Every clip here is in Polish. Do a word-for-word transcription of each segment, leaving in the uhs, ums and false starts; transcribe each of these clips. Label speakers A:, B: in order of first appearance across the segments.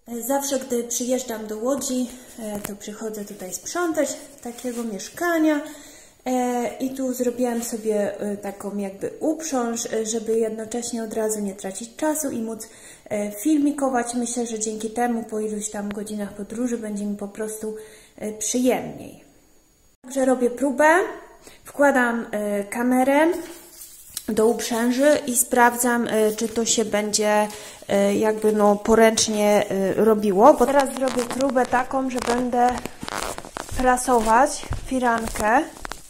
A: Zawsze, gdy przyjeżdżam do Łodzi, to przychodzę tutaj sprzątać takiego mieszkania i tu zrobiłam sobie taką jakby uprząż, żeby jednocześnie od razu nie tracić czasu i móc filmikować. Myślę, że dzięki temu po iluś tam godzinach podróży będzie mi po prostu przyjemniej. Także robię próbę, wkładam kamerę do uprzęży i sprawdzam, czy to się będzie jakby no poręcznie robiło, bo teraz zrobię próbę taką, że będę prasować firankę.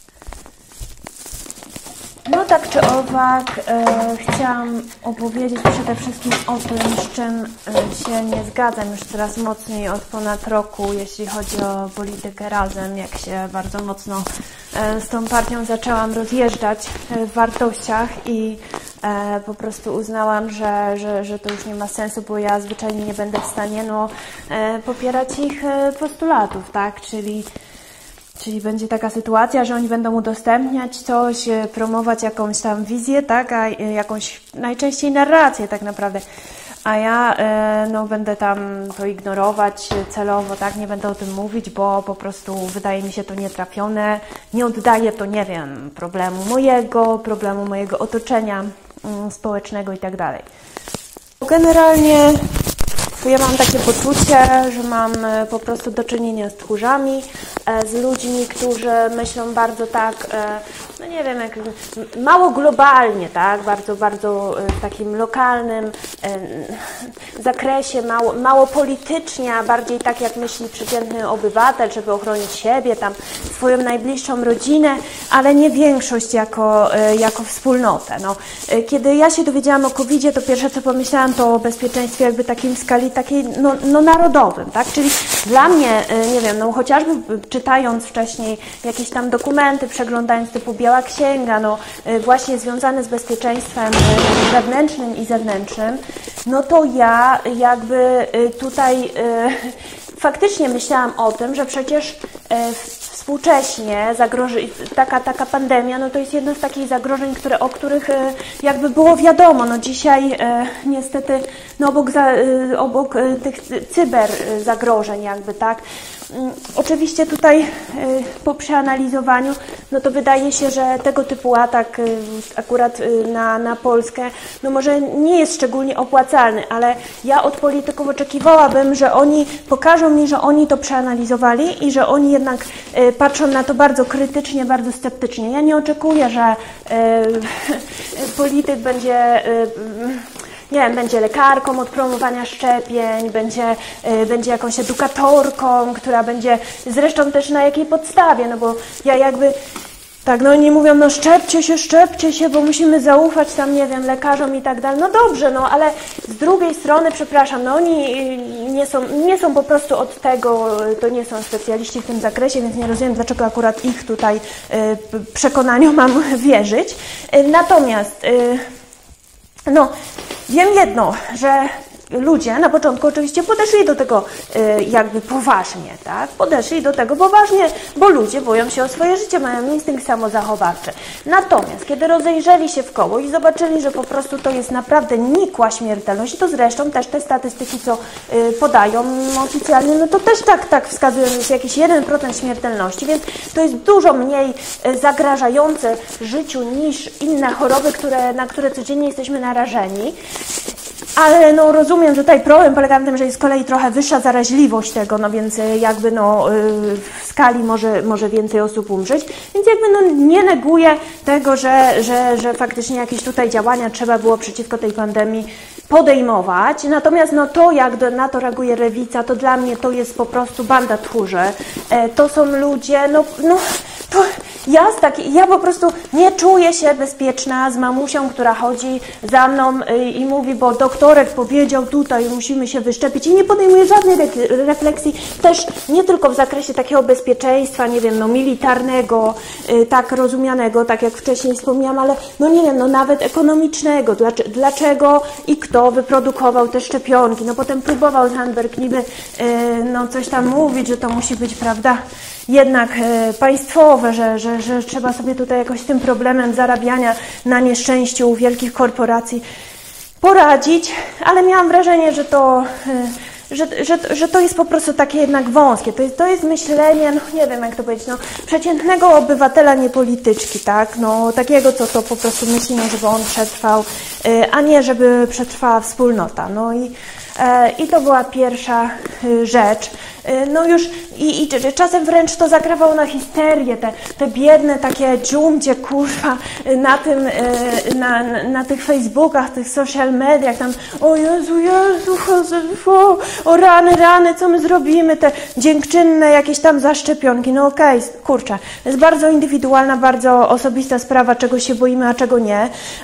A: No tak czy owak, e, chciałam opowiedzieć przede wszystkim o tym, z czym się nie zgadzam już coraz mocniej od ponad roku, jeśli chodzi o politykę Razem, jak się bardzo mocno e, z tą partią zaczęłam rozjeżdżać w wartościach i e, po prostu uznałam, że, że, że to już nie ma sensu, bo ja zwyczajnie nie będę w stanie no, e, popierać ich postulatów, tak, czyli Czyli będzie taka sytuacja, że oni będą udostępniać coś, promować jakąś tam wizję, tak, a jakąś najczęściej narrację tak naprawdę. A ja no, będę tam to ignorować celowo, tak, nie będę o tym mówić, bo po prostu wydaje mi się to nietrafione, nie oddaje to, nie wiem, problemu mojego, problemu mojego otoczenia społecznego i tak dalej. Generalnie ja mam takie poczucie, że mam po prostu do czynienia z tchórzami, z ludźmi, którzy myślą bardzo tak, no nie wiem, jak mało globalnie, tak, bardzo, bardzo w takim lokalnym zakresie, mało, mało politycznie, a bardziej tak jak myśli przeciętny obywatel, żeby ochronić siebie, tam swoją najbliższą rodzinę, ale nie większość jako, jako wspólnotę. No, kiedy ja się dowiedziałam o kowidzie, to pierwsze co pomyślałam to o bezpieczeństwie jakby takim w skali takiej no, no narodowym, tak, czyli dla mnie, nie wiem, no chociażby czytając wcześniej jakieś tam dokumenty, przeglądając typu Biała Księga, no właśnie związane z bezpieczeństwem wewnętrznym i zewnętrznym, no to ja jakby tutaj faktycznie myślałam o tym, że przecież współcześnie zagrożeń, taka, taka pandemia, no to jest jedno z takich zagrożeń, które, o których jakby było wiadomo. No dzisiaj niestety no obok, za, obok tych cyber zagrożeń jakby, tak, oczywiście tutaj po przeanalizowaniu, no to wydaje się, że tego typu atak akurat na, na Polskę, no może nie jest szczególnie opłacalny, ale ja od polityków oczekiwałabym, że oni pokażą mi, że oni to przeanalizowali i że oni jednak patrzą na to bardzo krytycznie, bardzo sceptycznie. Ja nie oczekuję, że polityk będzie nie wiem, będzie lekarką od promowania szczepień, będzie, y, będzie jakąś edukatorką, która będzie, zresztą też na jakiej podstawie, no bo ja jakby, tak, no oni mówią, no szczepcie się, szczepcie się, bo musimy zaufać tam, nie wiem, lekarzom i tak dalej. No dobrze, no ale z drugiej strony, przepraszam, no oni nie są, nie są po prostu od tego, to nie są specjaliści w tym zakresie, więc nie rozumiem, dlaczego akurat ich tutaj y, przekonaniu mam wierzyć. Y, natomiast, y, no, wiem jedno, że ludzie na początku oczywiście podeszli do tego y, jakby poważnie, tak? Podeszli do tego poważnie, bo ludzie boją się o swoje życie, mają instynkt samozachowawczy. Natomiast kiedy rozejrzeli się w koło i zobaczyli, że po prostu to jest naprawdę nikła śmiertelność, to zresztą też te statystyki, co y, podają oficjalnie, no to też tak, tak wskazują, że jest jakiś jeden procent śmiertelności, więc to jest dużo mniej y, zagrażające życiu niż inne choroby, które, na które codziennie jesteśmy narażeni. Ale no rozumiem, że tutaj problem polega na tym, że jest z kolei trochę wyższa zaraźliwość tego, no więc jakby no w skali może, może więcej osób umrzeć, więc jakby no nie neguję tego, że, że, że faktycznie jakieś tutaj działania trzeba było przeciwko tej pandemii podejmować, natomiast no to jak do, na to reaguje lewica, to dla mnie to jest po prostu banda tchórzy, to są ludzie, no, no to ja, z taki, ja po prostu nie czuję się bezpieczna z mamusią, która chodzi za mną i, i mówi, bo doktorek powiedział tutaj, musimy się wyszczepić i nie podejmuje żadnej refleksji, też nie tylko w zakresie takiego bezpieczeństwa, nie wiem, no militarnego, tak rozumianego, tak jak wcześniej wspomniałam, ale no nie wiem, no nawet ekonomicznego, dlaczego i kto wyprodukował te szczepionki, no potem próbował Sandberg niby no coś tam mówić, że to musi być, prawda, jednak e, państwowe, że, że, że trzeba sobie tutaj jakoś z tym problemem zarabiania na nieszczęściu wielkich korporacji poradzić, ale miałam wrażenie, że to, że, że, że to jest po prostu takie jednak wąskie, to jest, to jest myślenie, no nie wiem jak to powiedzieć, no przeciętnego obywatela, nie polityczki, tak, no takiego, co to po prostu myśli, no żeby on przetrwał, a nie żeby przetrwała wspólnota, no i I to była pierwsza rzecz. No już i, i czasem wręcz to zakrawało na histerię, te, te biedne takie dżumdzie, kurwa, na tym, na, na tych Facebookach, tych social mediach, tam o Jezu, Jezu, o, o rany, rany, co my zrobimy, te dziękczynne jakieś tam zaszczepionki, no okej, okay, kurczę, to jest bardzo indywidualna, bardzo osobista sprawa, czego się boimy, a czego nie.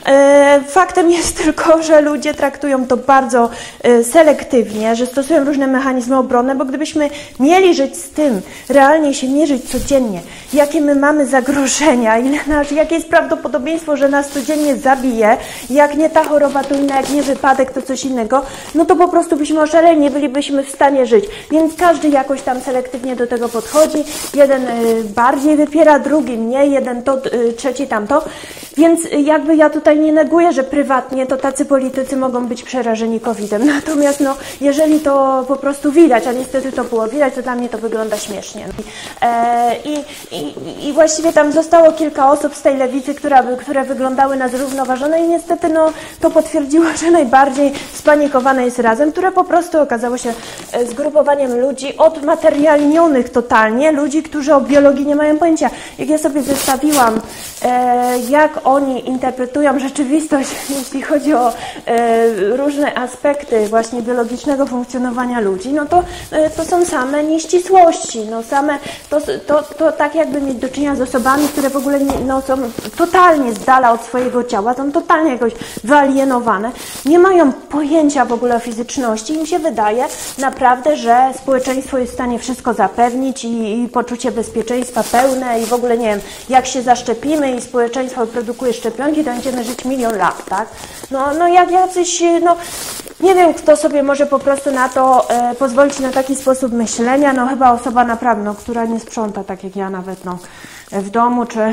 A: Faktem jest tylko, że ludzie traktują to bardzo selektywnie, że stosują różne mechanizmy obronne, bo gdybyśmy mieli żyć z tym, realnie się mierzyć codziennie, jakie my mamy zagrożenia, ile nasz, jakie jest prawdopodobieństwo, że nas codziennie zabije, jak nie ta choroba, to inna, jak nie wypadek, to coś innego, no to po prostu byśmy oszaleli, nie bylibyśmy w stanie żyć. Więc każdy jakoś tam selektywnie do tego podchodzi, jeden bardziej wypiera, drugi mniej, jeden to, trzeci tamto. Więc jakby ja tutaj nie neguję, że prywatnie to tacy politycy mogą być przerażeni kowidem. Natomiast no, jeżeli to po prostu widać, a niestety to było widać, to dla mnie to wygląda śmiesznie. E, i, i, I właściwie tam zostało kilka osób z tej lewicy, która, które wyglądały na zrównoważone i niestety no, to potwierdziło, że najbardziej spanikowane jest Razem, które po prostu okazało się zgrupowaniem ludzi odmaterialnionych totalnie, ludzi, którzy o biologii nie mają pojęcia. Jak ja sobie zestawiłam, e, jak oni interpretują rzeczywistość, jeśli chodzi o e, różne aspekty właśnie biologicznego funkcjonowania ludzi, no to, e, to są same nieścisłości, no same, to, to, to tak jakby mieć do czynienia z osobami, które w ogóle nie, no, są totalnie z dala od swojego ciała, są totalnie jakoś wyalienowane, nie mają pojęcia w ogóle o fizyczności, im się wydaje naprawdę, że społeczeństwo jest w stanie wszystko zapewnić i, i poczucie bezpieczeństwa pełne i w ogóle nie wiem, jak się zaszczepimy i społeczeństwo produkuje szczepionki, to będziemy żyć milion lat, tak? No, no jak jacyś, no nie wiem, kto sobie może po prostu na to e, pozwolić na taki sposób myślenia, no chyba osoba naprawdę, no, która nie sprząta, tak jak ja nawet, no, w domu, czy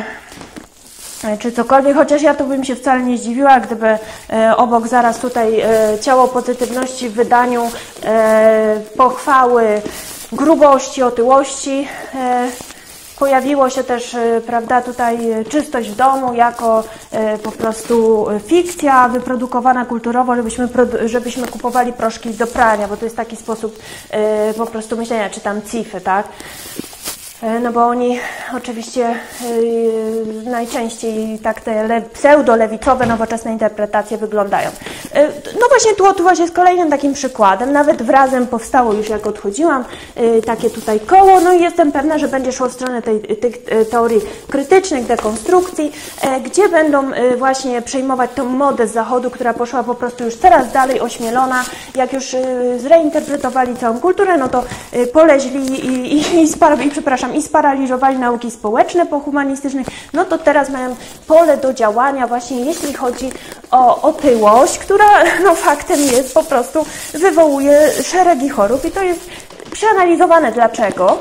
A: czy cokolwiek, chociaż ja to bym się wcale nie zdziwiła, gdyby e, obok zaraz tutaj e, ciało pozytywności w wydaniu e, pochwały grubości, otyłości e, pojawiło się też, prawda, tutaj czystość w domu jako e, po prostu fikcja wyprodukowana kulturowo, żebyśmy, żebyśmy kupowali proszki do prania, bo to jest taki sposób e, po prostu myślenia, czy tam cify, tak? No bo oni oczywiście yy, najczęściej tak te pseudo-lewicowe, nowoczesne interpretacje wyglądają. Yy, no właśnie tu otyłość jest kolejnym takim przykładem. Nawet w Razem powstało już, jak odchodziłam, yy, takie tutaj koło. No i jestem pewna, że będzie szło w stronę tej, tych teorii krytycznych, dekonstrukcji, yy, gdzie będą yy, właśnie przejmować tą modę z Zachodu, która poszła po prostu już coraz dalej ośmielona. Jak już yy, zreinterpretowali całą kulturę, no to yy, poleźli i, i, i, i, i przepraszam, i sparaliżowali nauki społeczne po humanistycznych, no to teraz mają pole do działania właśnie jeśli chodzi o otyłość, która no faktem jest po prostu wywołuje szeregi chorób i to jest przeanalizowane dlaczego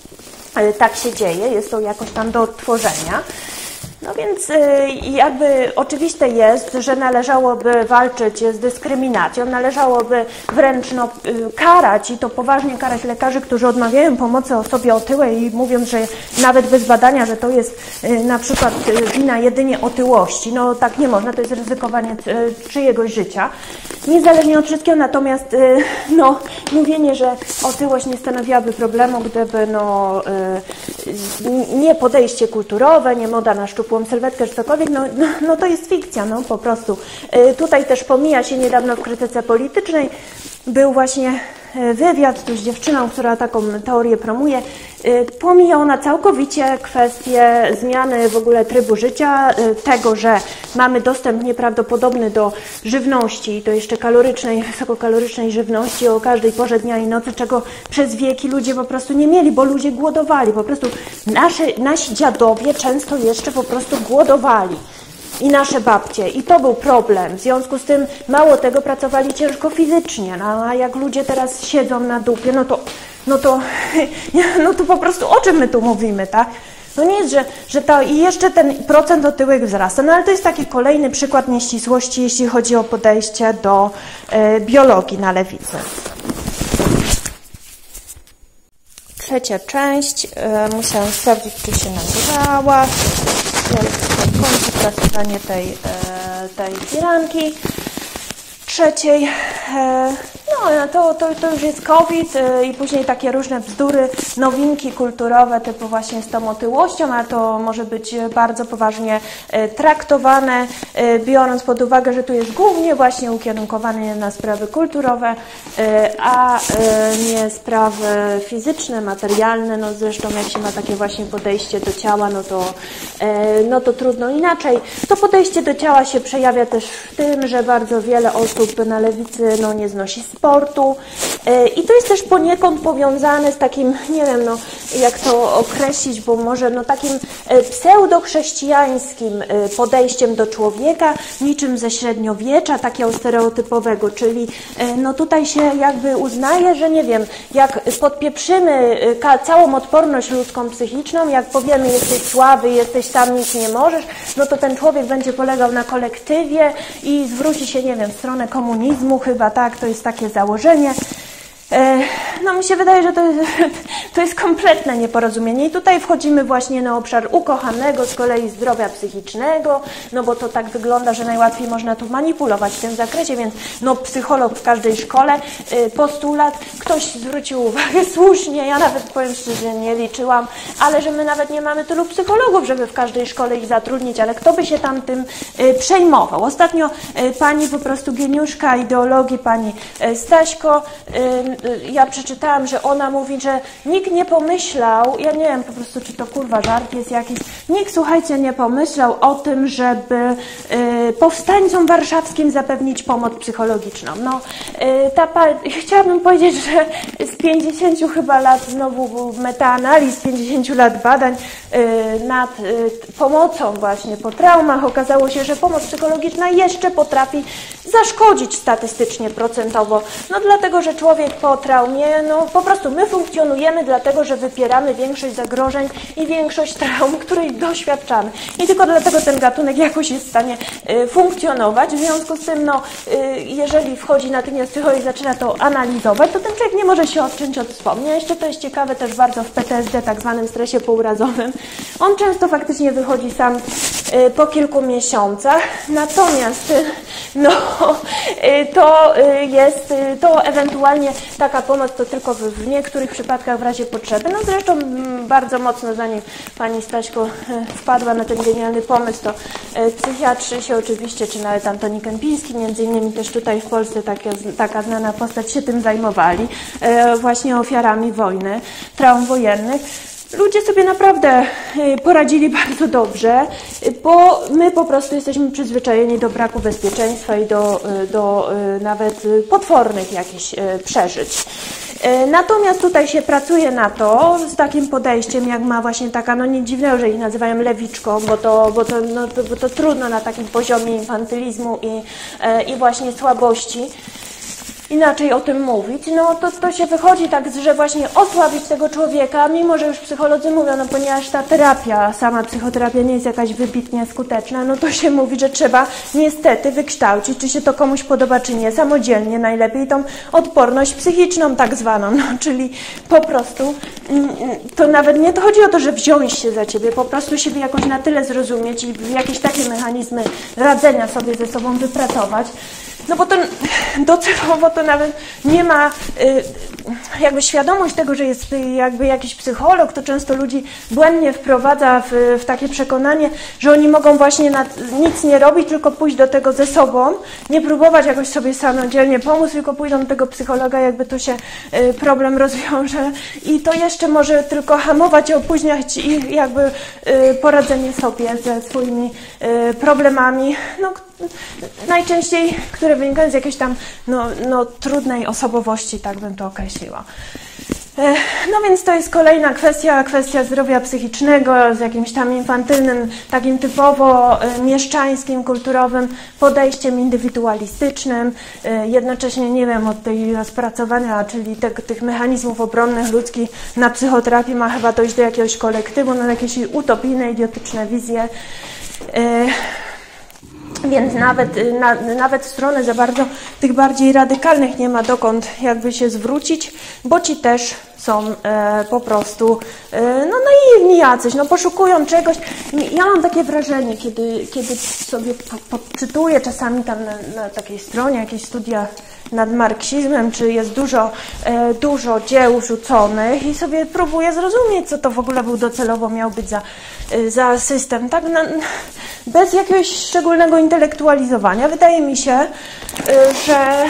A: tak się dzieje, jest to jakoś tam do odtworzenia. No więc jakby oczywiste jest, że należałoby walczyć z dyskryminacją, należałoby wręcz no, karać i to poważnie karać lekarzy, którzy odmawiają pomocy osobie otyłej i mówią, że nawet bez badania, że to jest na przykład wina jedynie otyłości. No tak nie można, to jest ryzykowanie czyjegoś życia. Niezależnie od wszystkiego, natomiast no, mówienie, że otyłość nie stanowiłaby problemu, gdyby no, nie podejście kulturowe, nie moda na szczupłą sylwetkę czy cokolwiek, no, no, no to jest fikcja, no po prostu. Tutaj też pomija się niedawno w krytyce politycznej, był właśnie wywiad tu z dziewczyną, która taką teorię promuje. Pomija ona całkowicie kwestię zmiany w ogóle trybu życia, tego, że mamy dostęp nieprawdopodobny do żywności, to jeszcze kalorycznej, wysokokalorycznej żywności o każdej porze dnia i nocy, czego przez wieki ludzie po prostu nie mieli, bo ludzie głodowali. Po prostu nasze, nasi dziadowie często jeszcze po prostu głodowali. I nasze babcie. I to był problem. W związku z tym mało tego pracowali ciężko fizycznie. No, a jak ludzie teraz siedzą na dupie, no to, no to, no to po prostu o czym my tu mówimy, tak? No nie jest, że, że to i jeszcze ten procent otyłych wzrasta, no ale to jest taki kolejny przykład nieścisłości, jeśli chodzi o podejście do e, biologii na lewicy. trzecia część. E, musiałam sprawdzić, czy się nagrała. Kończy prasowanie tej, e, tej firanki trzeciej. E, no to, to, to już jest COVID e, i później takie różne bzdury, nowinki kulturowe typu właśnie z tą otyłością, a to może być bardzo poważnie e, traktowane, e, biorąc pod uwagę, że tu jest głównie właśnie ukierunkowane na sprawy kulturowe, e, a e, nie sprawy fizyczne, materialne. No zresztą jak się ma takie właśnie podejście do ciała, no to, e, no to trudno inaczej. To podejście do ciała się przejawia też w tym, że bardzo wiele osób na lewicy no, nie znosi sportu i to jest też poniekąd powiązane z takim, nie wiem, no, jak to określić, bo może no, takim pseudochrześcijańskim podejściem do człowieka, niczym ze średniowiecza, takiego stereotypowego, czyli no, tutaj się jakby uznaje, że nie wiem, jak podpieprzymy całą odporność ludzką psychiczną, jak powiemy jesteś słaby, jesteś tam, nic nie możesz, no to ten człowiek będzie polegał na kolektywie i zwróci się, nie wiem, w stronę komunizmu chyba, tak, to jest takie założenie. No mi się wydaje, że to jest, to jest kompletne nieporozumienie i tutaj wchodzimy właśnie na obszar ukochanego z kolei zdrowia psychicznego, no bo to tak wygląda, że najłatwiej można tu manipulować w tym zakresie, więc no psycholog w każdej szkole, postulat, ktoś zwrócił uwagę słusznie, ja nawet powiem szczerze, nie liczyłam, ale że my nawet nie mamy tylu psychologów, żeby w każdej szkole ich zatrudnić, ale kto by się tam tym przejmował. Ostatnio pani po prostu geniuszka ideologii, pani Staśko, ja przeczytałam, że ona mówi, że nikt nie pomyślał, ja nie wiem po prostu, czy to kurwa żart jest jakiś, nikt, słuchajcie, nie pomyślał o tym, żeby y, powstańcom warszawskim zapewnić pomoc psychologiczną. No, y, ta pa, chciałabym powiedzieć, że z pięćdziesięciu chyba lat znowu metaanaliz, pięćdziesięciu lat badań y, nad y, pomocą właśnie po traumach okazało się, że pomoc psychologiczna jeszcze potrafi zaszkodzić statystycznie, procentowo. No dlatego, że człowiek po traumie, no po prostu my funkcjonujemy dlatego, że wypieramy większość zagrożeń i większość traum, których doświadczamy. I tylko dlatego ten gatunek jakoś jest w stanie y, funkcjonować. W związku z tym, no, y, jeżeli wchodzi natychmiast psycholog i zaczyna to analizować, to ten człowiek nie może się odciąć od wspomnień. Jeszcze to jest ciekawe też bardzo w P T S D, tak zwanym stresie pourazowym. On często faktycznie wychodzi sam y, po kilku miesiącach, natomiast y, no, y, to y, jest, y, to ewentualnie taka pomoc to tylko w, w niektórych przypadkach w razie potrzeby. No zresztą m, bardzo mocno zanim pani Staśko e, wpadła na ten genialny pomysł, to e, psychiatrzy się oczywiście, czy nawet Antoni Kępiński, między innymi też tutaj w Polsce taka, taka znana postać się tym zajmowali, e, właśnie ofiarami wojny, traum wojennych. Ludzie sobie naprawdę poradzili bardzo dobrze, bo my po prostu jesteśmy przyzwyczajeni do braku bezpieczeństwa i do, do nawet potwornych jakichś przeżyć. Natomiast tutaj się pracuje na to z takim podejściem, jak ma właśnie taka, no nie dziwne, że ich nazywają lewiczką, bo to, bo to, no, to, bo to trudno na takim poziomie infantylizmu i, i właśnie słabości inaczej o tym mówić, no to, to się wychodzi tak, że właśnie osłabić tego człowieka, mimo że już psycholodzy mówią, no ponieważ ta terapia, sama psychoterapia nie jest jakaś wybitnie skuteczna, no to się mówi, że trzeba niestety wykształcić, czy się to komuś podoba, czy nie, samodzielnie najlepiej tą odporność psychiczną tak zwaną, no czyli po prostu to nawet nie to chodzi o to, że wziąć się za ciebie, po prostu siebie jakoś na tyle zrozumieć i jakieś takie mechanizmy radzenia sobie ze sobą wypracować. No bo to docelowo to nawet nie ma y, jakby świadomość tego, że jest jakby jakiś psycholog, to często ludzi błędnie wprowadza w, w takie przekonanie, że oni mogą właśnie nad, nic nie robić, tylko pójść do tego ze sobą, nie próbować jakoś sobie samodzielnie pomóc, tylko pójdą do tego psychologa, jakby tu się y, problem rozwiąże i to jeszcze może tylko hamować i opóźniać ich jakby y, poradzenie sobie ze swoimi y, problemami, no, najczęściej, które wynikają z jakiejś tam no, no, trudnej osobowości, tak bym to określiła. No więc to jest kolejna kwestia, kwestia zdrowia psychicznego z jakimś tam infantylnym, takim typowo mieszczańskim, kulturowym podejściem indywidualistycznym, jednocześnie, nie wiem, od tej rozpracowania, czyli te, tych mechanizmów obronnych ludzkich na psychoterapii ma chyba dojść do jakiegoś kolektywu, na jakieś utopijne, idiotyczne wizje. Więc nawet, na, nawet w stronę za bardzo tych bardziej radykalnych nie ma dokąd jakby się zwrócić, bo ci też są e, po prostu e, no naiwni jacyś, no poszukują czegoś. Ja mam takie wrażenie, kiedy, kiedy sobie po, podczytuję czasami tam na, na takiej stronie jakieś studia nad marksizmem, czy jest dużo, e, dużo dzieł rzuconych i sobie próbuję zrozumieć, co to w ogóle był docelowo miał być za, e, za system, tak na, bez jakiegoś szczególnego intelektualizowania. Wydaje mi się, e, że e,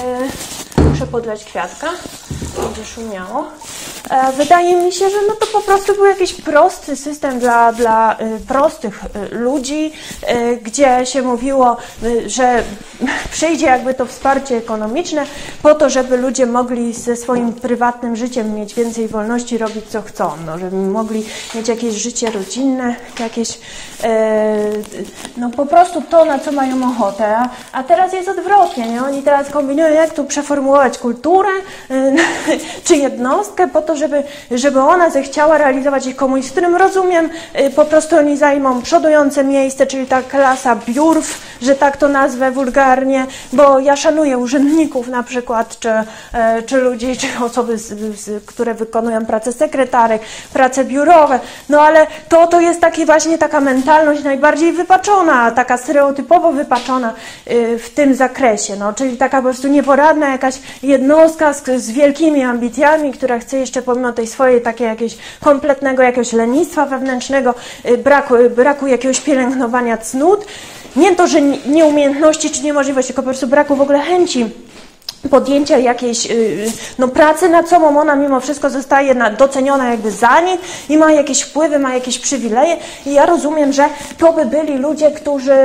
A: muszę podlać kwiatka, będzie szumiało. E, wydaje mi się, że no to po prostu był jakiś prosty system dla, dla e, prostych e, ludzi, e, gdzie się mówiło, e, że przyjdzie jakby to wsparcie ekonomiczne po to, żeby ludzie mogli ze swoim prywatnym życiem mieć więcej wolności, robić co chcą, no, żeby mogli mieć jakieś życie rodzinne, jakieś e, no po prostu to, na co mają ochotę, a, a teraz jest odwrotnie, nie? Oni teraz kombinują, jak tu przeformułować kulturę e, czy jednostkę po to, żeby, żeby ona zechciała realizować ich komunizm, w którym rozumiem, e, po prostu oni zajmą przodujące miejsce, czyli ta klasa biurw, że tak to nazwę wulgarnie, bo ja szanuję urzędników na przykład, czy, e, czy ludzi, czy osoby, z, z, które wykonują pracę sekretarek, prace biurowe, no ale to, to jest taki właśnie taka mentalność najbardziej wypaczona, taka stereotypowo wypaczona y, w tym zakresie, no, czyli taka po prostu nieporadna jakaś jednostka z, z wielkimi ambicjami, która chce jeszcze pomimo tej swojej takiej jakiegoś kompletnego jakiegoś lenistwa wewnętrznego, y, braku, y, braku jakiegoś pielęgnowania cnót, nie to, że nieumiejętności czy niemożliwości, tylko po prostu braku w ogóle chęci podjęcia jakiejś no, pracy nad sobą, ona mimo wszystko zostaje na, doceniona jakby za nich i ma jakieś wpływy, ma jakieś przywileje i ja rozumiem, że to by byli ludzie, którzy,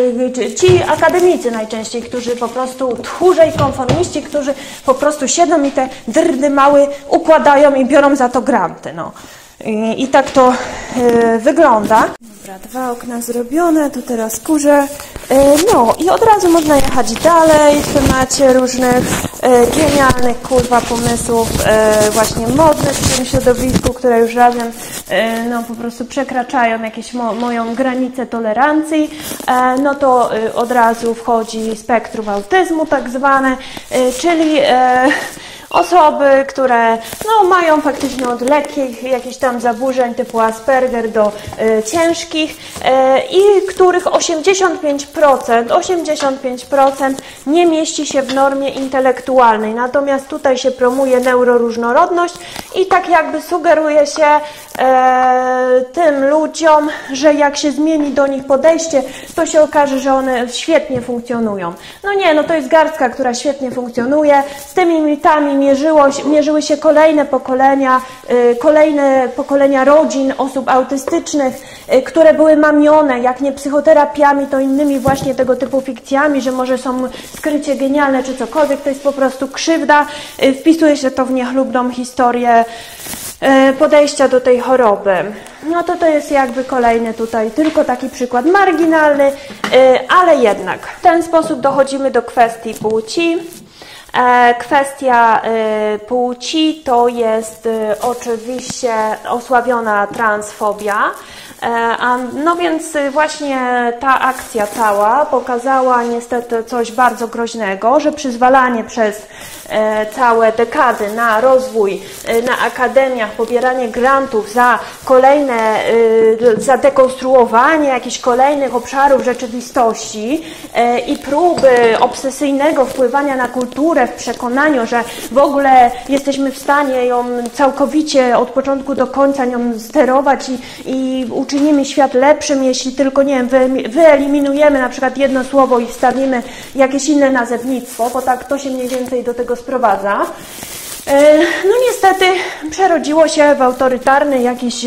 A: ci akademicy najczęściej, którzy po prostu tchórze i konformiści, którzy po prostu siedzą i te drdy mały układają i biorą za to granty, no. I, i tak to y, wygląda. Dobra, dwa okna zrobione, to teraz kurze. Y, no i od razu można jechać dalej w temacie różnych y, genialnych, kurwa, pomysłów y, właśnie modnych w tym środowisku, które już razem y, no po prostu przekraczają jakieś mo moją granicę tolerancji. Y, no to y, od razu wchodzi spektrum autyzmu tak zwane, y, czyli y, osoby, które no, mają faktycznie od lekkich jakichś tam zaburzeń typu Asperger do y, ciężkich y, i których osiemdziesiąt pięć procent, osiemdziesiąt pięć procent nie mieści się w normie intelektualnej. Natomiast tutaj się promuje neuroróżnorodność i tak jakby sugeruje się e, tym ludziom, że jak się zmieni do nich podejście, to się okaże, że one świetnie funkcjonują. No nie, no to jest garstka, która świetnie funkcjonuje. Z tymi mitami mierzyło, mierzyły się kolejne pokolenia, y, kolejne pokolenia rodzin, osób autystycznych, y, które były mamione, jak nie psychoterapiami, to innymi właśnie tego typu fikcjami, że może są skrycie genialne czy cokolwiek, to jest po prostu krzywda. Y, wpisuje się to w niechlubną historię podejścia do tej choroby. No to to jest jakby kolejny tutaj tylko taki przykład marginalny, ale jednak w ten sposób dochodzimy do kwestii płci. Kwestia płci to jest oczywiście osławiona transfobia. No więc właśnie ta akcja cała pokazała niestety coś bardzo groźnego, że przyzwalanie przez całe dekady na rozwój na akademiach, pobieranie grantów za kolejne, za dekonstruowanie jakichś kolejnych obszarów rzeczywistości i próby obsesyjnego wpływania na kulturę w przekonaniu, że w ogóle jesteśmy w stanie ją całkowicie od początku do końca nią sterować i, i uczynimy świat lepszym, jeśli tylko, nie wiem, wyeliminujemy na przykład jedno słowo i wstawimy jakieś inne nazewnictwo, bo tak to się mniej więcej do tego sprowadza. No niestety przerodziło się w autorytarny jakiś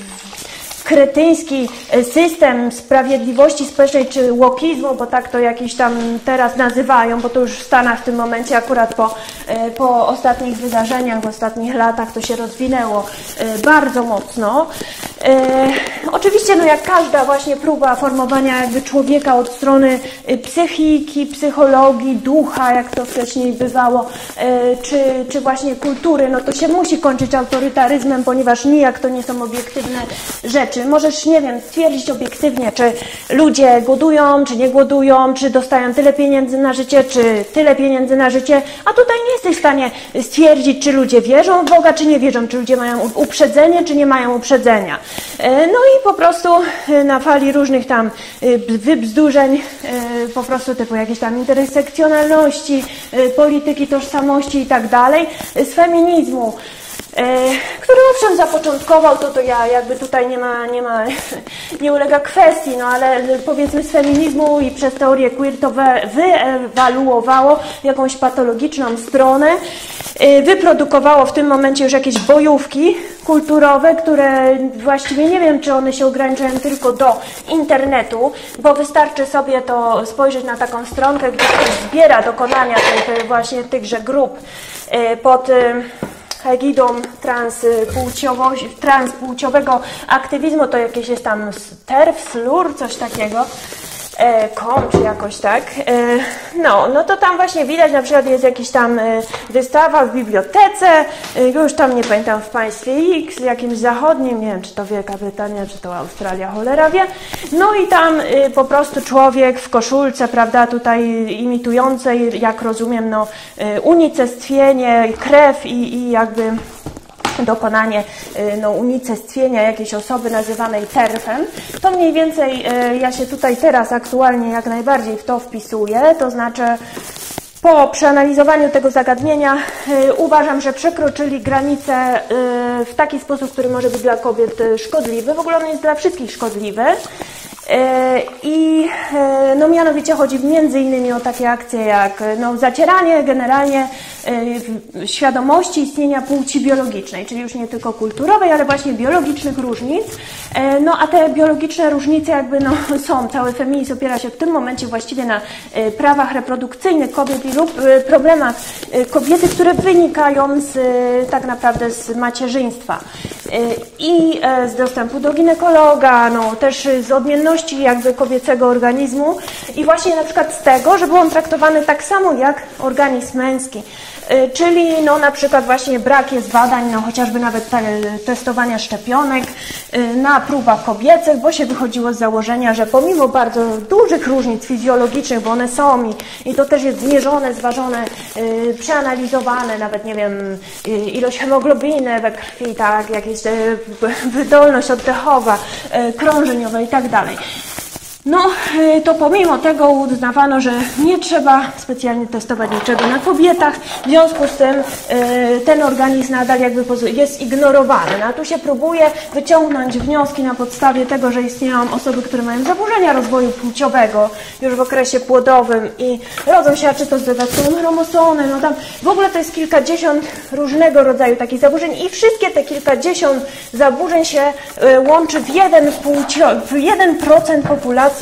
A: kretyński system sprawiedliwości społecznej czy łokizmu, bo tak to jakiś tam teraz nazywają, bo to już w Stanach w tym momencie akurat po, po ostatnich wydarzeniach, w ostatnich latach to się rozwinęło bardzo mocno. E, oczywiście, no jak każda właśnie próba formowania jakby człowieka od strony psychiki, psychologii, ducha, jak to wcześniej bywało, e, czy, czy właśnie kultury, no to się musi kończyć autorytaryzmem, ponieważ nijak to nie są obiektywne rzeczy. Możesz, nie wiem, stwierdzić obiektywnie, czy ludzie głodują, czy nie głodują, czy dostają tyle pieniędzy na życie, czy tyle pieniędzy na życie, a tutaj nie jesteś w stanie stwierdzić, czy ludzie wierzą w Boga, czy nie wierzą, czy ludzie mają uprzedzenie, czy nie mają uprzedzenia. No i po prostu na fali różnych tam wybzdurzeń, po prostu typu jakieś tam intersekcjonalności, polityki tożsamości i tak dalej, z feminizmu, który owszem zapoczątkował, to to ja jakby tutaj nie ma, nie ma, nie ulega kwestii, no ale powiedzmy z feminizmu i przez teorię queer to wyewaluowało jakąś patologiczną stronę, wyprodukowało w tym momencie już jakieś bojówki kulturowe, które właściwie nie wiem, czy one się ograniczają tylko do internetu, bo wystarczy sobie to spojrzeć na taką stronkę, gdzie ktoś zbiera dokonania tych, właśnie tychże grup pod egidą transpłciowego aktywizmu, to jakieś jest tam terf, slur, coś takiego, e, kom, czy jakoś tak. E, no, no to tam właśnie widać, na przykład jest jakiś tam e, wystawa w bibliotece, e, już tam nie pamiętam, w państwie X, jakimś zachodnim, nie wiem, czy to Wielka Brytania, czy to Australia, cholera wie. No i tam e, po prostu człowiek w koszulce, prawda, tutaj imitującej, jak rozumiem, no, e, unicestwienie, krew i, i jakby dokonanie no, unicestwienia jakiejś osoby nazywanej terfem, to mniej więcej ja się tutaj teraz aktualnie jak najbardziej w to wpisuję, to znaczy po przeanalizowaniu tego zagadnienia y, uważam, że przekroczyli granicę y, w taki sposób, który może być dla kobiet szkodliwy, w ogóle on jest dla wszystkich szkodliwy. I no mianowicie chodzi między innymi o takie akcje jak no, zacieranie generalnie świadomości istnienia płci biologicznej, czyli już nie tylko kulturowej, ale właśnie biologicznych różnic. No a te biologiczne różnice jakby no, są, cały feminizm opiera się w tym momencie właściwie na prawach reprodukcyjnych kobiet i lub problemach kobiety, które wynikają z, tak naprawdę z macierzyństwa i z dostępu do ginekologa, no też z odmienności jakby kobiecego organizmu i właśnie na przykład z tego, że był on traktowany tak samo jak organizm męski. Czyli no na przykład właśnie brak jest badań, no chociażby nawet te, testowania szczepionek na próbach kobiecych, bo się wychodziło z założenia, że pomimo bardzo dużych różnic fizjologicznych, bo one są i, i to też jest zmierzone, zważone, yy, przeanalizowane, nawet nie wiem, yy, ilość hemoglobiny we krwi, tak, jakieś yy, wydolność oddechowa, yy, krążeniowa i tak dalej. No, to pomimo tego uznawano, że nie trzeba specjalnie testować niczego na kobietach, w związku z tym ten organizm nadal jakby jest ignorowany. No, a tu się próbuje wyciągnąć wnioski na podstawie tego, że istnieją osoby, które mają zaburzenia rozwoju płciowego już w okresie płodowym i rodzą się, a czy to z dodatkową chromosomem, no tam w ogóle to jest kilkadziesiąt różnego rodzaju takich zaburzeń i wszystkie te kilkadziesiąt zaburzeń się łączy w jeden płcio, w jeden procent populacji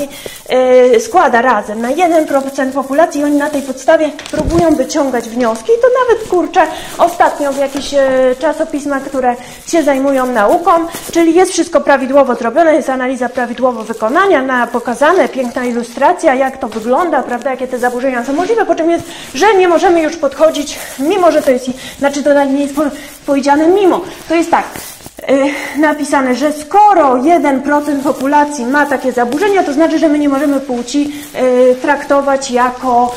A: składa razem na jeden procent populacji i oni na tej podstawie próbują wyciągać wnioski i to nawet, kurczę, ostatnio w jakichś czasopismach, które się zajmują nauką, czyli jest wszystko prawidłowo zrobione, jest analiza prawidłowo wykonania, na pokazane, piękna ilustracja, jak to wygląda, prawda, jakie te zaburzenia są możliwe, po czym jest, że nie możemy już podchodzić, mimo że to jest, znaczy to nie jest powiedziane mimo, to jest tak, napisane, że skoro jeden procent populacji ma takie zaburzenia, to znaczy, że my nie możemy płci traktować jako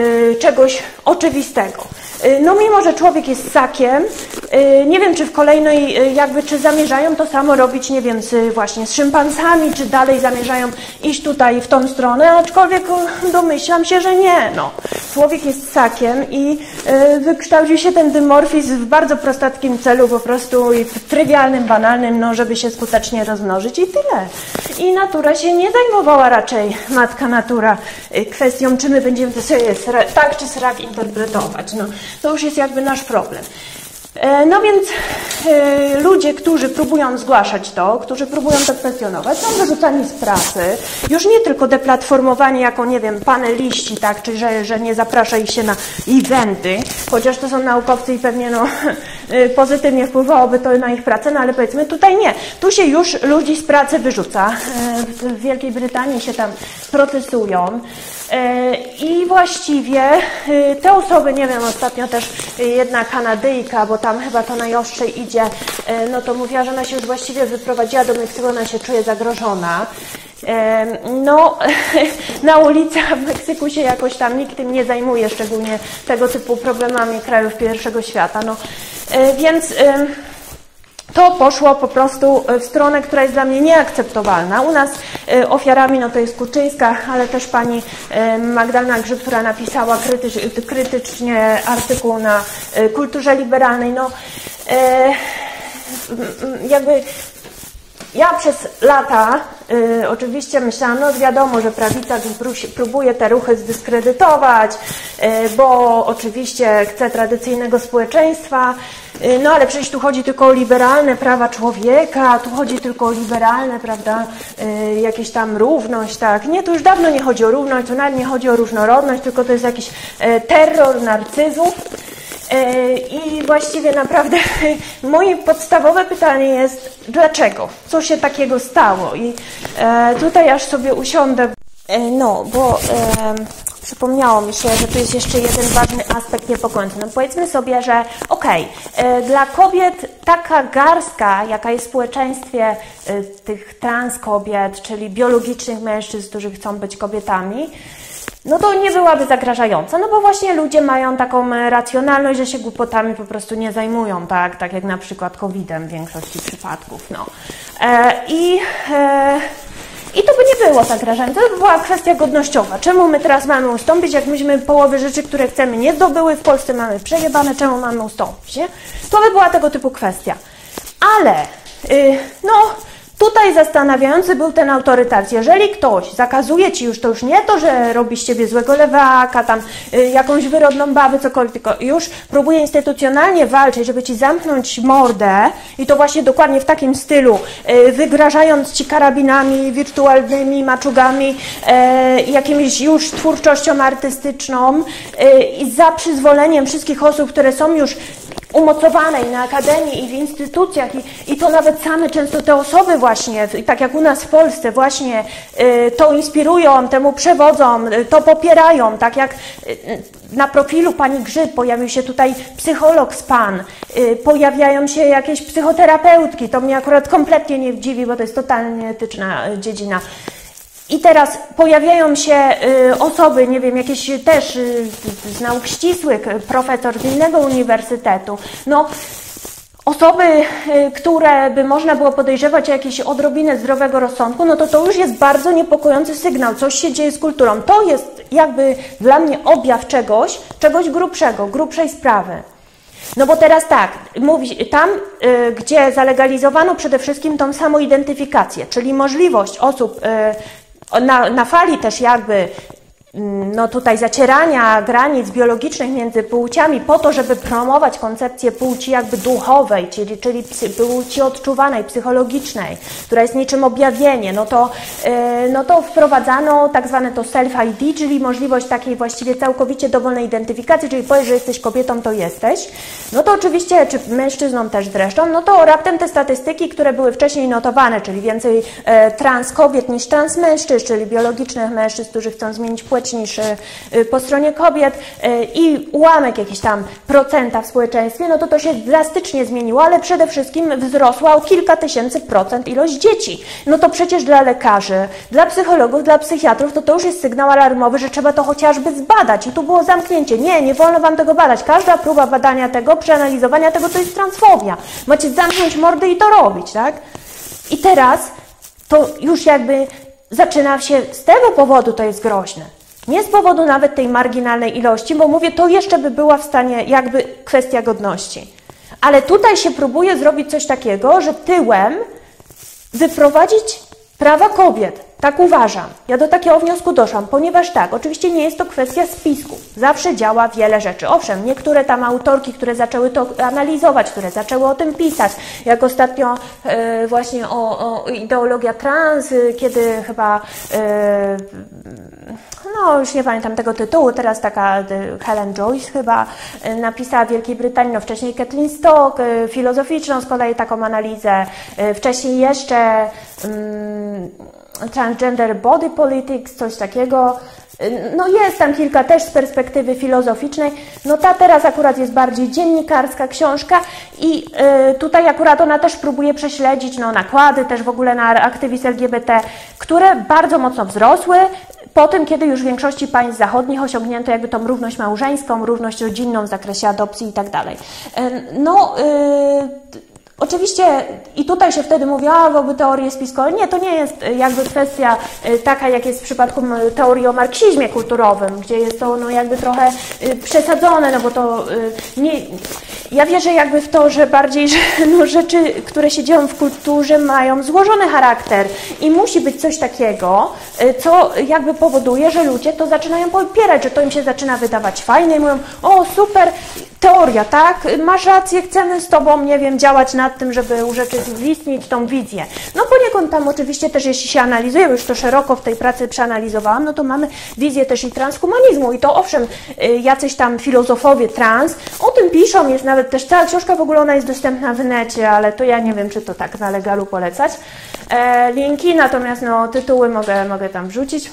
A: czegoś oczywistego. No mimo, że człowiek jest ssakiem, nie wiem, czy w kolejnej, jakby, czy zamierzają to samo robić, nie wiem, z, właśnie z szympansami, czy dalej zamierzają iść tutaj w tą stronę, aczkolwiek domyślam się, że nie, no. Człowiek jest ssakiem i wykształcił się ten dymorfizm w bardzo prostackim celu, po prostu i trywialnym, banalnym, no, żeby się skutecznie rozmnożyć i tyle. I natura się nie zajmowała raczej, matka natura, kwestią, czy my będziemy to sobie tak czy srak interpretować, no. To już jest jakby nasz problem. No więc y, ludzie, którzy próbują zgłaszać to, którzy próbują to kwestionować, są wyrzucani z pracy. Już nie tylko deplatformowani jako, nie wiem, paneliści, tak, czy że, że nie zaprasza ich się na eventy, chociaż to są naukowcy i pewnie no, y, pozytywnie wpływałoby to na ich pracę, no ale powiedzmy tutaj nie. Tu się już ludzi z pracy wyrzuca. Y, w Wielkiej Brytanii się tam protestują. I właściwie te osoby, nie wiem, ostatnio też jedna Kanadyjka, bo tam chyba to najostrzej idzie, no to mówiła, że ona się już właściwie wyprowadziła do Meksyku, ona się czuje zagrożona. No, na ulicach w Meksyku się jakoś tam nikt tym nie zajmuje, szczególnie tego typu problemami krajów pierwszego świata. No, więc to poszło po prostu w stronę, która jest dla mnie nieakceptowalna. U nas ofiarami no to jest Kuczyńska, ale też pani Magdalena Grzyb, która napisała krytycz, krytycznie artykuł na Kulturze Liberalnej. No, jakby ja przez lata y, oczywiście myślałam, no wiadomo, że prawica próbuje te ruchy zdyskredytować, y, bo oczywiście chce tradycyjnego społeczeństwa, y, no ale przecież tu chodzi tylko o liberalne prawa człowieka, tu chodzi tylko o liberalne, prawda, y, jakieś tam równość, tak. Nie, tu już dawno nie chodzi o równość, tu nawet nie chodzi o różnorodność, tylko to jest jakiś y, terror narcyzów. I właściwie naprawdę moje podstawowe pytanie jest, dlaczego? Co się takiego stało? I tutaj aż sobie usiądę, no bo e, przypomniało mi się, że tu jest jeszcze jeden ważny aspekt niepokojący. No powiedzmy sobie, że okej, okay, dla kobiet taka garstka, jaka jest w społeczeństwie tych trans kobiet, czyli biologicznych mężczyzn, którzy chcą być kobietami, no to nie byłaby zagrażająca, no bo właśnie ludzie mają taką racjonalność, że się głupotami po prostu nie zajmują, tak, tak jak na przykład kowidem w większości przypadków, no. E, i, e, I to by nie było zagrażające, to by była kwestia godnościowa. Czemu my teraz mamy ustąpić, jak myśmy połowy rzeczy, które chcemy, nie zdobyły, w Polsce mamy przejebane, czemu mamy ustąpić, nie? To by była tego typu kwestia. Ale, y, no... Tutaj zastanawiający był ten autorytaryzm. Jeżeli ktoś zakazuje ci już, to już nie to, że robi z ciebie złego lewaka, tam y, jakąś wyrodną babę, cokolwiek, tylko już próbuje instytucjonalnie walczyć, żeby ci zamknąć mordę i to właśnie dokładnie w takim stylu, y, wygrażając ci karabinami wirtualnymi, maczugami, y, jakimiś już twórczością artystyczną y, i za przyzwoleniem wszystkich osób, które są już umocowane i na akademii, i w instytucjach, i, i to nawet same często te osoby właśnie, tak jak u nas w Polsce, właśnie y, to inspirują, temu przewodzą, y, to popierają, tak jak y, na profilu pani Grzyb pojawił się tutaj psycholog z pan, y, pojawiają się jakieś psychoterapeutki, to mnie akurat kompletnie nie dziwi, bo to jest totalnie nieetyczna dziedzina. I teraz pojawiają się y, osoby, nie wiem, jakieś też y, z nauk ścisłych, profesor z innego uniwersytetu, no osoby, y, które by można było podejrzewać o jakieś odrobinę zdrowego rozsądku, no to to już jest bardzo niepokojący sygnał, coś się dzieje z kulturą. To jest jakby dla mnie objaw czegoś, czegoś grubszego, grubszej sprawy. No bo teraz tak, mówi, tam, y, gdzie zalegalizowano przede wszystkim tą samoidentyfikację, czyli możliwość osób y, Na, na fali też jakby no tutaj zacierania granic biologicznych między płciami po to, żeby promować koncepcję płci jakby duchowej, czyli, czyli psy, płci odczuwanej, psychologicznej, która jest niczym objawienie, no to, yy, no to wprowadzano tak zwane to self-I D, czyli możliwość takiej właściwie całkowicie dowolnej identyfikacji, czyli powiesz, że jesteś kobietą, to jesteś. No to oczywiście, czy mężczyzną też zresztą, no to raptem te statystyki, które były wcześniej notowane, czyli więcej e, trans kobiet niż trans mężczyzn, czyli biologicznych mężczyzn, którzy chcą zmienić płeć niż po stronie kobiet i ułamek jakiś tam procenta w społeczeństwie, no to to się drastycznie zmieniło, ale przede wszystkim wzrosła o kilka tysięcy procent ilość dzieci. No to przecież dla lekarzy, dla psychologów, dla psychiatrów, to to już jest sygnał alarmowy, że trzeba to chociażby zbadać. I tu było zamknięcie. Nie, nie wolno wam tego badać. Każda próba badania tego, przeanalizowania tego, to jest transfobia. Macie zamknąć mordy i to robić, tak? I teraz to już jakby zaczyna się, z tego powodu to jest groźne. Nie z powodu nawet tej marginalnej ilości, bo mówię, to jeszcze by była w stanie jakby kwestia godności. Ale tutaj się próbuje zrobić coś takiego, że tyłem wyprowadzić prawa kobiet. Tak uważam. Ja do takiego wniosku doszłam, ponieważ tak, oczywiście nie jest to kwestia spisku. Zawsze działa wiele rzeczy. Owszem, niektóre tam autorki, które zaczęły to analizować, które zaczęły o tym pisać, jak ostatnio e, właśnie o, o ideologia trans, kiedy chyba e, no już nie pamiętam tego tytułu, teraz taka Helen Joyce chyba napisała w Wielkiej Brytanii, no wcześniej Kathleen Stock, filozoficzną z kolei taką analizę, wcześniej jeszcze um, Transgender Body Politics, coś takiego. No jest tam kilka też z perspektywy filozoficznej, no ta teraz akurat jest bardziej dziennikarska książka i y, tutaj akurat ona też próbuje prześledzić no, nakłady też w ogóle na aktywizm L G B T, które bardzo mocno wzrosły po tym, kiedy już w większości państw zachodnich osiągnięto jakby tą równość małżeńską, równość rodzinną w zakresie adopcji i tak dalej. No y, Oczywiście i tutaj się wtedy mówi, a byłby teorie spiskowe. Nie, to nie jest jakby kwestia taka, jak jest w przypadku teorii o marksizmie kulturowym, gdzie jest to no jakby trochę przesadzone, no bo to nie... Ja wierzę jakby w to, że bardziej, że no rzeczy, które się dzieją w kulturze mają złożony charakter i musi być coś takiego, co jakby powoduje, że ludzie to zaczynają popierać, że to im się zaczyna wydawać fajne i mówią, o super, teoria, tak? Masz rację, chcemy z Tobą, nie wiem, działać nad tym, żeby urzeczywistnić tą wizję. No poniekąd tam oczywiście też, jeśli się analizuje, już to szeroko w tej pracy przeanalizowałam, no to mamy wizję też i transhumanizmu i to owszem, jacyś tam filozofowie trans o tym piszą, jest nawet też cała książka, w ogóle ona jest dostępna w necie, ale to ja nie wiem, czy to tak na legalu polecać. E, linki, natomiast no tytuły mogę, mogę tam wrzucić.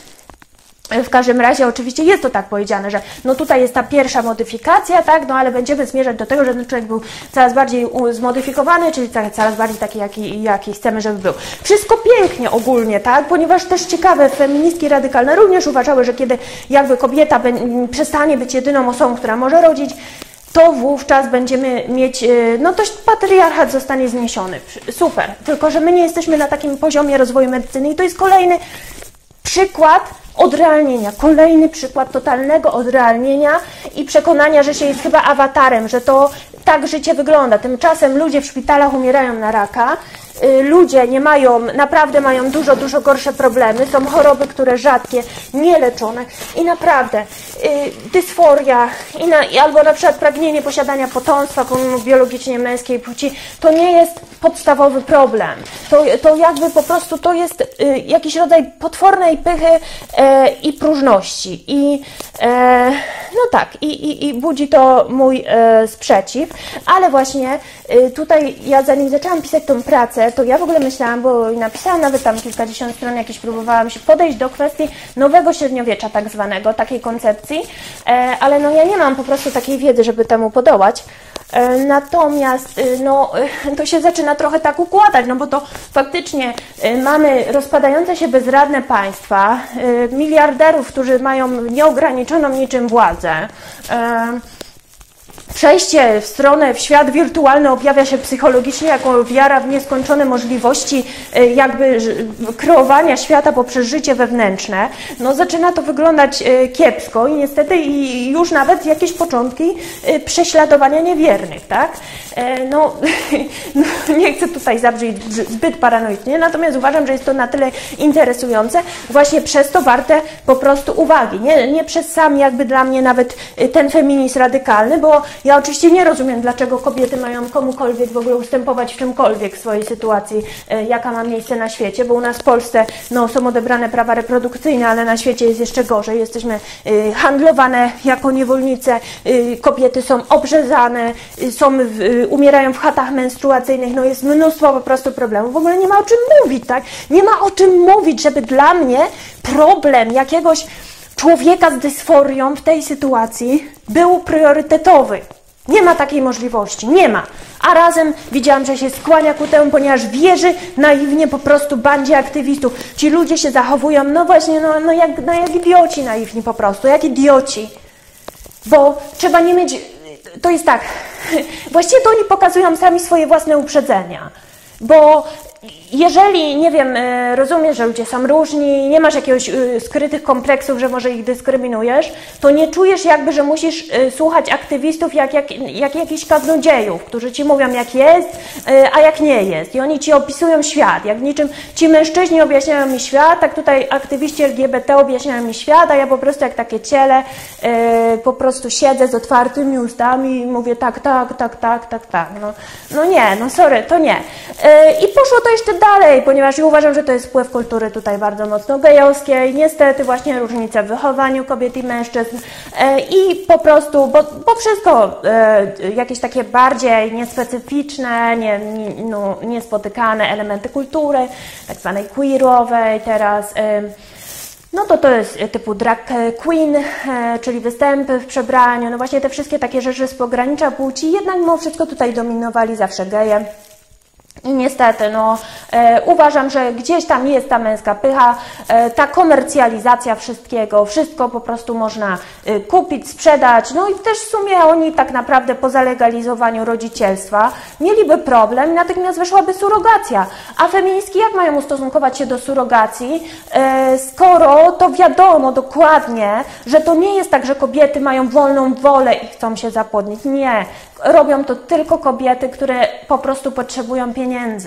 A: W każdym razie oczywiście jest to tak powiedziane, że no tutaj jest ta pierwsza modyfikacja, tak, no ale będziemy zmierzać do tego, że ten człowiek był coraz bardziej zmodyfikowany, czyli coraz bardziej taki, jaki, jaki chcemy, żeby był. Wszystko pięknie ogólnie, tak, ponieważ też ciekawe, feministki radykalne również uważały, że kiedy jakby kobieta przestanie być jedyną osobą, która może rodzić, to wówczas będziemy mieć, no to patriarchat zostanie zniesiony. Super, tylko że my nie jesteśmy na takim poziomie rozwoju medycyny i to jest kolejny przykład odrealnienia, kolejny przykład totalnego odrealnienia i przekonania, że się jest chyba awatarem, że to tak życie wygląda. Tymczasem ludzie w szpitalach umierają na raka, ludzie nie mają, naprawdę mają dużo, dużo gorsze problemy, są choroby, które rzadkie, nieleczone i naprawdę y, dysforia i na, i albo na przykład pragnienie posiadania potomstwa pomimo biologicznie męskiej płci, to nie jest podstawowy problem. To, to jakby po prostu to jest y, jakiś rodzaj potwornej pychy y, i próżności. I y, no tak, i, i, i budzi to mój y, sprzeciw, ale właśnie y, tutaj ja zanim zaczęłam pisać tą pracę, to ja w ogóle myślałam, bo napisałam nawet tam kilkadziesiąt stron, jakieś próbowałam się podejść do kwestii nowego średniowiecza tak zwanego, takiej koncepcji, ale no ja nie mam po prostu takiej wiedzy, żeby temu podołać. Natomiast no, to się zaczyna trochę tak układać, no bo to faktycznie mamy rozpadające się bezradne państwa, miliarderów, którzy mają nieograniczoną niczym władzę. Przejście w stronę, w świat wirtualny objawia się psychologicznie jako wiara w nieskończone możliwości jakby kreowania świata poprzez życie wewnętrzne. No zaczyna to wyglądać kiepsko i niestety i już nawet jakieś początki prześladowania niewiernych, tak? No, no nie chcę tutaj zabrzmieć zbyt paranoicznie, natomiast uważam, że jest to na tyle interesujące, właśnie przez to warte po prostu uwagi. Nie, nie przez sam jakby dla mnie nawet ten feminizm radykalny, bo ja oczywiście nie rozumiem, dlaczego kobiety mają komukolwiek w ogóle ustępować w czymkolwiek w swojej sytuacji, jaka ma miejsce na świecie, bo u nas w Polsce no, są odebrane prawa reprodukcyjne, ale na świecie jest jeszcze gorzej. Jesteśmy y, handlowane jako niewolnice, y, kobiety są obrzezane, y, są, y, umierają w chatach menstruacyjnych, no jest mnóstwo po prostu problemów. W ogóle nie ma o czym mówić, tak? Nie ma o czym mówić, żeby dla mnie problem jakiegoś człowieka z dysforią w tej sytuacji był priorytetowy. Nie ma takiej możliwości, nie ma. A razem widziałam, że się skłania ku temu, ponieważ wierzy naiwnie po prostu bandzie aktywistów. Ci ludzie się zachowują, no właśnie, no, no, jak, no jak idioci naiwni po prostu, jak idioci. Bo trzeba nie mieć, to jest tak, właściwie to oni pokazują sami swoje własne uprzedzenia. Bo jeżeli, nie wiem, rozumiesz, że ludzie są różni, nie masz jakiegoś skrytych kompleksów, że może ich dyskryminujesz, to nie czujesz jakby, że musisz słuchać aktywistów jak, jak, jak jakichś kaznodziejów, którzy ci mówią jak jest, a jak nie jest. I oni ci opisują świat, jak w niczym ci mężczyźni objaśniają mi świat, tak tutaj aktywiści L G B T objaśniają mi świat, a ja po prostu jak takie ciele po prostu siedzę z otwartymi ustami i mówię tak, tak, tak, tak, tak, tak. No, no nie, no sorry, to nie. I poszło to jeszcze dalej, ponieważ ja uważam, że to jest wpływ kultury tutaj bardzo mocno gejowskiej, niestety właśnie różnica w wychowaniu kobiet i mężczyzn i po prostu, bo, bo wszystko jakieś takie bardziej niespecyficzne, nie, no, niespotykane elementy kultury, tak zwanej queerowej teraz, no to to jest typu drag queen, czyli występy w przebraniu, no właśnie te wszystkie takie rzeczy z pogranicza płci, jednak mimo wszystko tutaj dominowali zawsze geje. I niestety, no, e, uważam, że gdzieś tam jest ta męska pycha, e, ta komercjalizacja wszystkiego, wszystko po prostu można e, kupić, sprzedać, no i też w sumie oni tak naprawdę po zalegalizowaniu rodzicielstwa mieliby problem i natychmiast weszłaby surogacja. A feministki jak mają ustosunkować się do surogacji, e, skoro to wiadomo dokładnie, że to nie jest tak, że kobiety mają wolną wolę i chcą się zapłodnić. Nie. Robią to tylko kobiety, które po prostu potrzebują pieniędzy.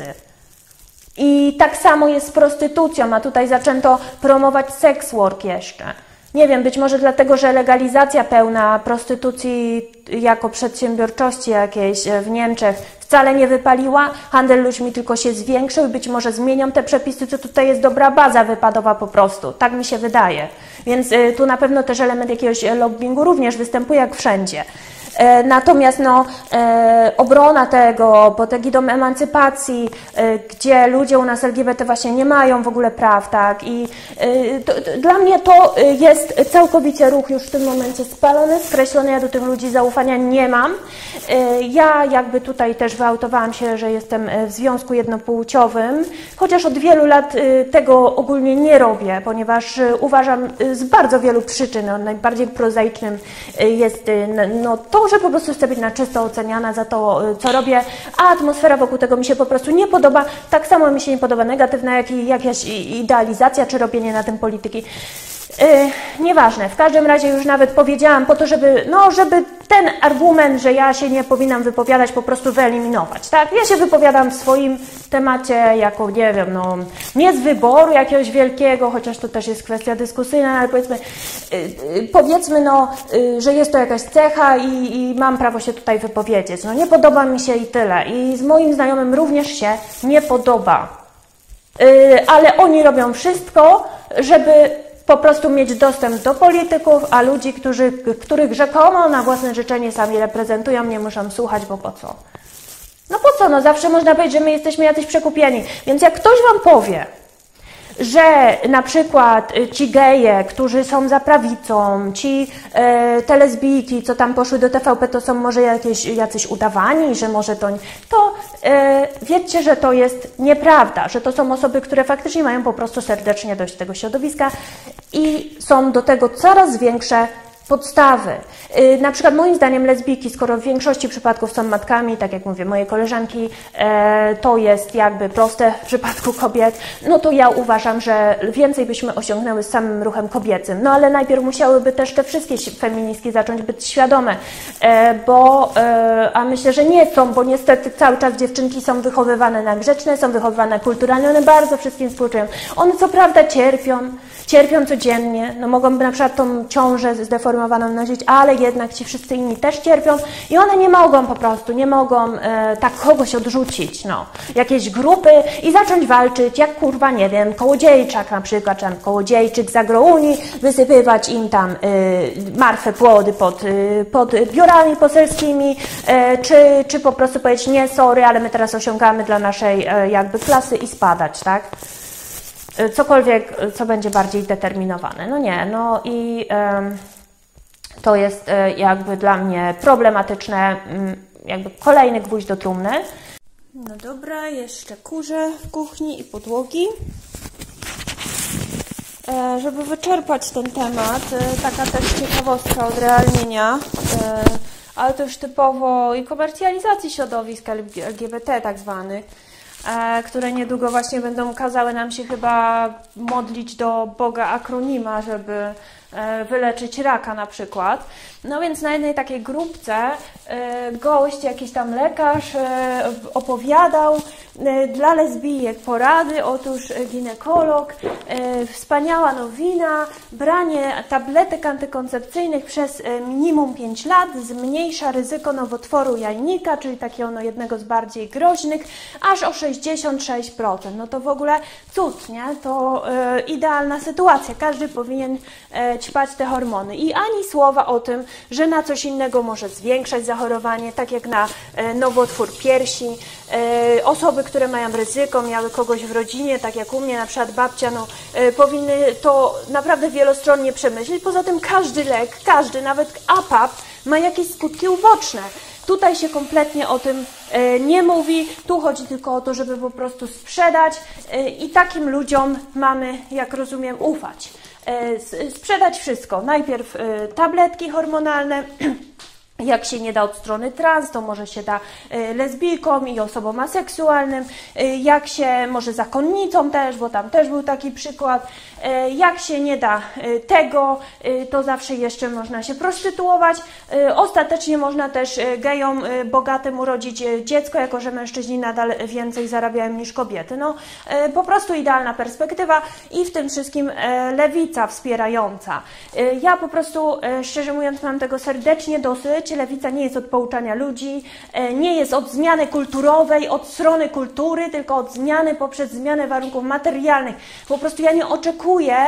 A: I tak samo jest z prostytucją, a tutaj zaczęto promować sex work jeszcze. Nie wiem, być może dlatego, że legalizacja pełna prostytucji jako przedsiębiorczości jakiejś w Niemczech wcale nie wypaliła, handel ludźmi tylko się zwiększył i być może zmienią te przepisy, co tutaj jest dobra baza wypadowa po prostu. Tak mi się wydaje. Więc y, tu na pewno też element jakiegoś lobbingu również występuje jak wszędzie. Natomiast no, e, obrona tego pod egidą emancypacji, e, gdzie ludzie u nas L G B T właśnie nie mają w ogóle praw, tak, i e, to, to, dla mnie to jest całkowicie ruch już w tym momencie spalony, skreślony, ja do tych ludzi zaufania nie mam. E, ja jakby tutaj też wyautowałam się, że jestem w związku jednopłciowym, chociaż od wielu lat e, tego ogólnie nie robię, ponieważ e, uważam e, z bardzo wielu przyczyn, no, najbardziej prozaicznym e, jest e, no, to, że po prostu chcę być na czysto oceniana za to, co robię, a atmosfera wokół tego mi się po prostu nie podoba. Tak samo mi się nie podoba negatywna, jak i jakaś idealizacja, czy robienie na tym polityki. Yy, nieważne, w każdym razie już nawet powiedziałam po to, żeby, no, żeby ten argument, że ja się nie powinnam wypowiadać, po prostu wyeliminować, tak? Ja się wypowiadam w swoim temacie jako, nie wiem, no, nie z wyboru jakiegoś wielkiego, chociaż to też jest kwestia dyskusyjna, ale powiedzmy, yy, yy, powiedzmy, no, yy, że jest to jakaś cecha i, i mam prawo się tutaj wypowiedzieć. No, nie podoba mi się i tyle. I z moim znajomym również się nie podoba. Yy, ale oni robią wszystko, żeby po prostu mieć dostęp do polityków, a ludzi, którzy, których rzekomo na własne życzenie sami reprezentują, nie muszą słuchać, bo po co? No po co? No zawsze można powiedzieć, że my jesteśmy jacyś przekupieni. Więc jak ktoś wam powie, że na przykład ci geje, którzy są za prawicą, ci e, te lesbijki, co tam poszły do T V P, to są może jakieś, jacyś udawani, że może to... To e, wiedzcie, że to jest nieprawda, że to są osoby, które faktycznie mają po prostu serdecznie dość tego środowiska i są do tego coraz większe podstawy. Yy, na przykład moim zdaniem lesbijki, skoro w większości przypadków są matkami, tak jak mówię, moje koleżanki, e, to jest jakby proste w przypadku kobiet, no to ja uważam, że więcej byśmy osiągnęły z samym ruchem kobiecym. No ale najpierw musiałyby też te wszystkie feministki zacząć być świadome, e, bo, e, a myślę, że nie są, bo niestety cały czas dziewczynki są wychowywane na grzeczne, są wychowywane kulturalnie, one bardzo wszystkim współczują. One co prawda cierpią, cierpią codziennie, no mogą na przykład tą ciążę zdeformowaną nosić, ale jednak ci wszyscy inni też cierpią i one nie mogą po prostu, nie mogą e, tak kogoś odrzucić, no, jakieś grupy i zacząć walczyć, jak kurwa, nie wiem, Kołodziejczak na przykład, czy tam Kołodziejczyk z Agrounii, wysypywać im tam y, martwe płody pod, y, pod biurami poselskimi, y, czy, czy po prostu powiedzieć, nie, sorry, ale my teraz osiągamy dla naszej y, jakby klasy i spadać, tak? Cokolwiek, co będzie bardziej determinowane. No nie, no i y, to jest y, jakby dla mnie problematyczne, y, jakby kolejny gwóźdź do trumny. No dobra, jeszcze kurze w kuchni i podłogi. E, żeby wyczerpać ten temat, y, taka też ciekawostka odrealnienia, y, ale to już typowo i komercjalizacji środowisk L G B T tak zwanych, które niedługo właśnie będą kazały nam się chyba modlić do Boga Akronima, żeby wyleczyć raka na przykład. No więc na jednej takiej grupce gość, jakiś tam lekarz opowiadał dla lesbijek porady. Otóż ginekolog, wspaniała nowina, branie tabletek antykoncepcyjnych przez minimum pięć lat zmniejsza ryzyko nowotworu jajnika, czyli takiego no, jednego z bardziej groźnych, aż o sześćdziesiąt sześć procent. No to w ogóle cud, nie? To e, idealna sytuacja. Każdy powinien e, ćpać te hormony. I ani słowa o tym, że na coś innego może zwiększać zachorowanie, tak jak na e, nowotwór piersi. E, osoby, które mają ryzyko, miały kogoś w rodzinie, tak jak u mnie, na przykład babcia, no, e, powinny to naprawdę wielostronnie przemyśleć. Poza tym każdy lek, każdy, nawet A P A P ma jakieś skutki uboczne. Tutaj się kompletnie o tym e, nie mówi, tu chodzi tylko o to, żeby po prostu sprzedać e, i takim ludziom mamy, jak rozumiem, ufać. E, sprzedać wszystko. Najpierw e, tabletki hormonalne, jak się nie da od strony trans, to może się da lesbijkom i osobom aseksualnym, jak się może zakonnicom też, bo tam też był taki przykład, jak się nie da tego, to zawsze jeszcze można się prostytuować. Ostatecznie można też gejom bogatym urodzić dziecko, jako że mężczyźni nadal więcej zarabiają niż kobiety. No, po prostu idealna perspektywa i w tym wszystkim lewica wspierająca. Ja po prostu, szczerze mówiąc, mam tego serdecznie dosyć. Lewica nie jest od pouczania ludzi, nie jest od zmiany kulturowej, od strony kultury, tylko od zmiany poprzez zmianę warunków materialnych. Po prostu ja nie oczekuję,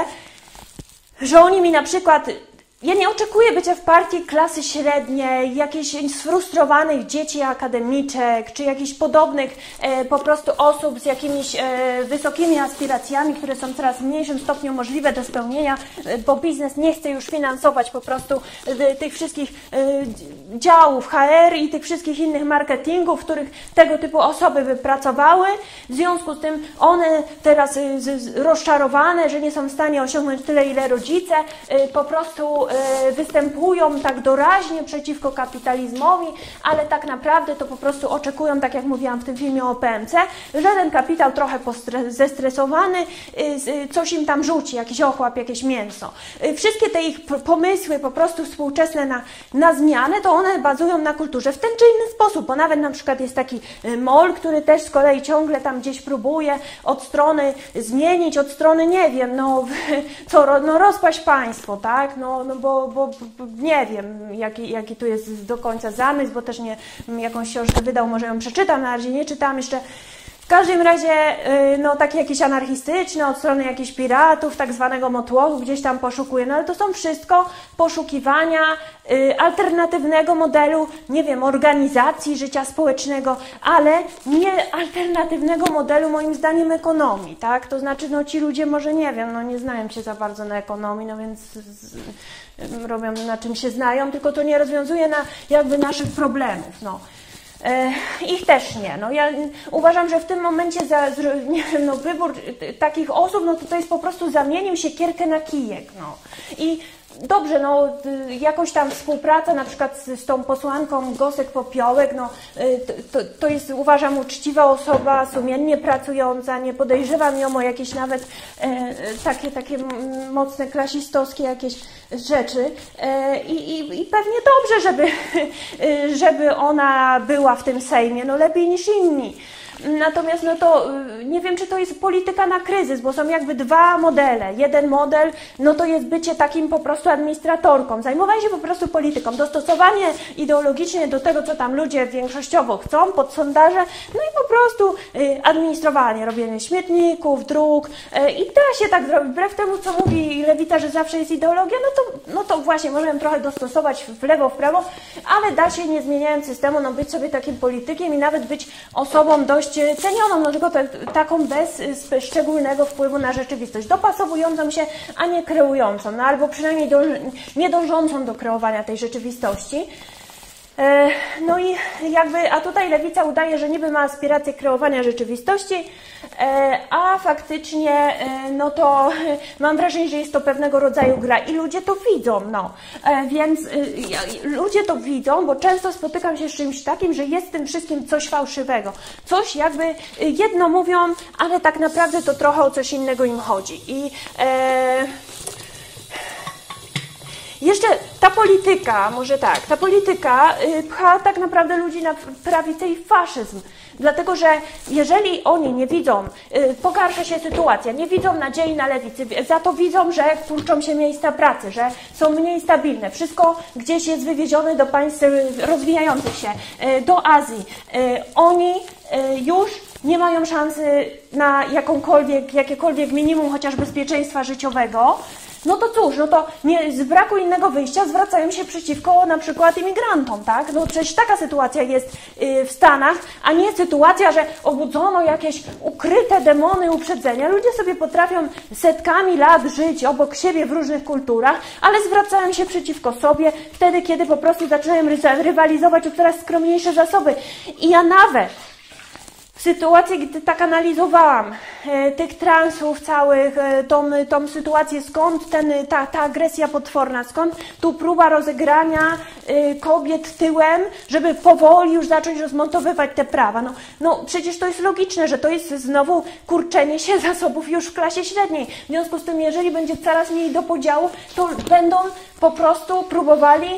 A: że oni mi na przykład... Ja nie oczekuję bycia w partii klasy średniej, jakichś sfrustrowanych dzieci akademiczek, czy jakichś podobnych e, po prostu osób z jakimiś e, wysokimi aspiracjami, które są w coraz mniejszym stopniu możliwe do spełnienia, e, bo biznes nie chce już finansować po prostu e, tych wszystkich e, działów H R i tych wszystkich innych marketingów, w których tego typu osoby by pracowały. W związku z tym one teraz e, z, z, rozczarowane, że nie są w stanie osiągnąć tyle, ile rodzice, e, po prostu występują tak doraźnie przeciwko kapitalizmowi, ale tak naprawdę to po prostu oczekują, tak jak mówiłam w tym filmie o P M C, że ten kapitał trochę zestresowany, coś im tam rzuci, jakiś ochłap, jakieś mięso. Wszystkie te ich pomysły po prostu współczesne na, na zmianę, to one bazują na kulturze w ten czy inny sposób, bo nawet na przykład jest taki MOL, który też z kolei ciągle tam gdzieś próbuje od strony zmienić, od strony, nie wiem, no co, no rozpaść państwo, tak, no, no bo, bo, bo nie wiem, jaki, jaki tu jest do końca zamysł, bo też nie, jakąś książkę wydał, może ją przeczytam, na razie nie czytam jeszcze. W każdym razie, no taki jakiś anarchistyczny, od strony jakichś piratów, tak zwanego motłochu, gdzieś tam poszukuje, no ale to są wszystko poszukiwania y, alternatywnego modelu, nie wiem, organizacji życia społecznego, ale nie alternatywnego modelu, moim zdaniem, ekonomii, tak? To znaczy, no ci ludzie może, nie wiem, no nie znają się za bardzo na ekonomii, no więc z, robią na czym się znają, tylko to nie rozwiązuje na, jakby naszych problemów, no. Ich też nie. No, ja uważam, że w tym momencie za, nie wiem, no, wybór takich osób, no to, to jest po prostu zamienił się kierkę na kijek. No. I dobrze, no jakoś tam współpraca na przykład z, z tą posłanką Gosek-Popiołek, no to, to jest, uważam, uczciwa osoba, sumiennie pracująca, nie podejrzewam ją o jakieś nawet e, takie, takie mocne klasistowskie jakieś rzeczy e, i, i, i pewnie dobrze, żeby, żeby ona była w tym Sejmie, no lepiej niż inni. Natomiast no to nie wiem, czy to jest polityka na kryzys, bo są jakby dwa modele. Jeden model, no to jest bycie takim po prostu administratorką, zajmowanie się po prostu polityką, dostosowanie ideologicznie do tego, co tam ludzie większościowo chcą, pod sondaże, no i po prostu administrowanie, robienie śmietników, dróg i da się tak zrobić, wbrew temu, co mówi lewica, że zawsze jest ideologia, no to, no to właśnie możemy trochę dostosować w lewo, w prawo, ale da się, nie zmieniając systemu, no być sobie takim politykiem i nawet być osobą dość cenioną, no tylko te, taką bez szczególnego wpływu na rzeczywistość, dopasowującą się, a nie kreującą, no albo przynajmniej do, nie dążącą do kreowania tej rzeczywistości. No i jakby, a tutaj lewica udaje, że niby ma aspiracje kreowania rzeczywistości, a faktycznie, no to mam wrażenie, że jest to pewnego rodzaju gra i ludzie to widzą, no. Więc ludzie to widzą, bo często spotykam się z czymś takim, że jest w tym wszystkim coś fałszywego. Coś jakby jedno mówią, ale tak naprawdę to trochę o coś innego im chodzi. I... E Jeszcze ta polityka, może tak, ta polityka y, pcha tak naprawdę ludzi na prawicę i faszyzm. Dlatego, że jeżeli oni nie widzą, y, pogarsza się sytuacja, nie widzą nadziei na lewicy, za to widzą, że kurczą się miejsca pracy, że są mniej stabilne. Wszystko gdzieś jest wywiezione do państw rozwijających się, y, do Azji. Y, oni y, już nie mają szansy na jakąkolwiek, jakiekolwiek minimum chociaż bezpieczeństwa życiowego. No to cóż, no to nie, z braku innego wyjścia zwracają się przeciwko na przykład imigrantom, tak? No przecież taka sytuacja jest yy, w Stanach, a nie sytuacja, że obudzono jakieś ukryte demony uprzedzenia. Ludzie sobie potrafią setkami lat żyć obok siebie w różnych kulturach, ale zwracają się przeciwko sobie wtedy, kiedy po prostu zaczynają rywalizować o coraz skromniejsze zasoby. I ja nawet w sytuacji, gdy tak analizowałam e, tych transów całych, e, tą, tą sytuację, skąd ten, ta, ta agresja potworna, skąd tu próba rozegrania e, kobiet tyłem, żeby powoli już zacząć rozmontowywać te prawa. No, no przecież to jest logiczne, że to jest znowu kurczenie się zasobów już w klasie średniej. W związku z tym, jeżeli będzie coraz mniej do podziału, to będą po prostu próbowali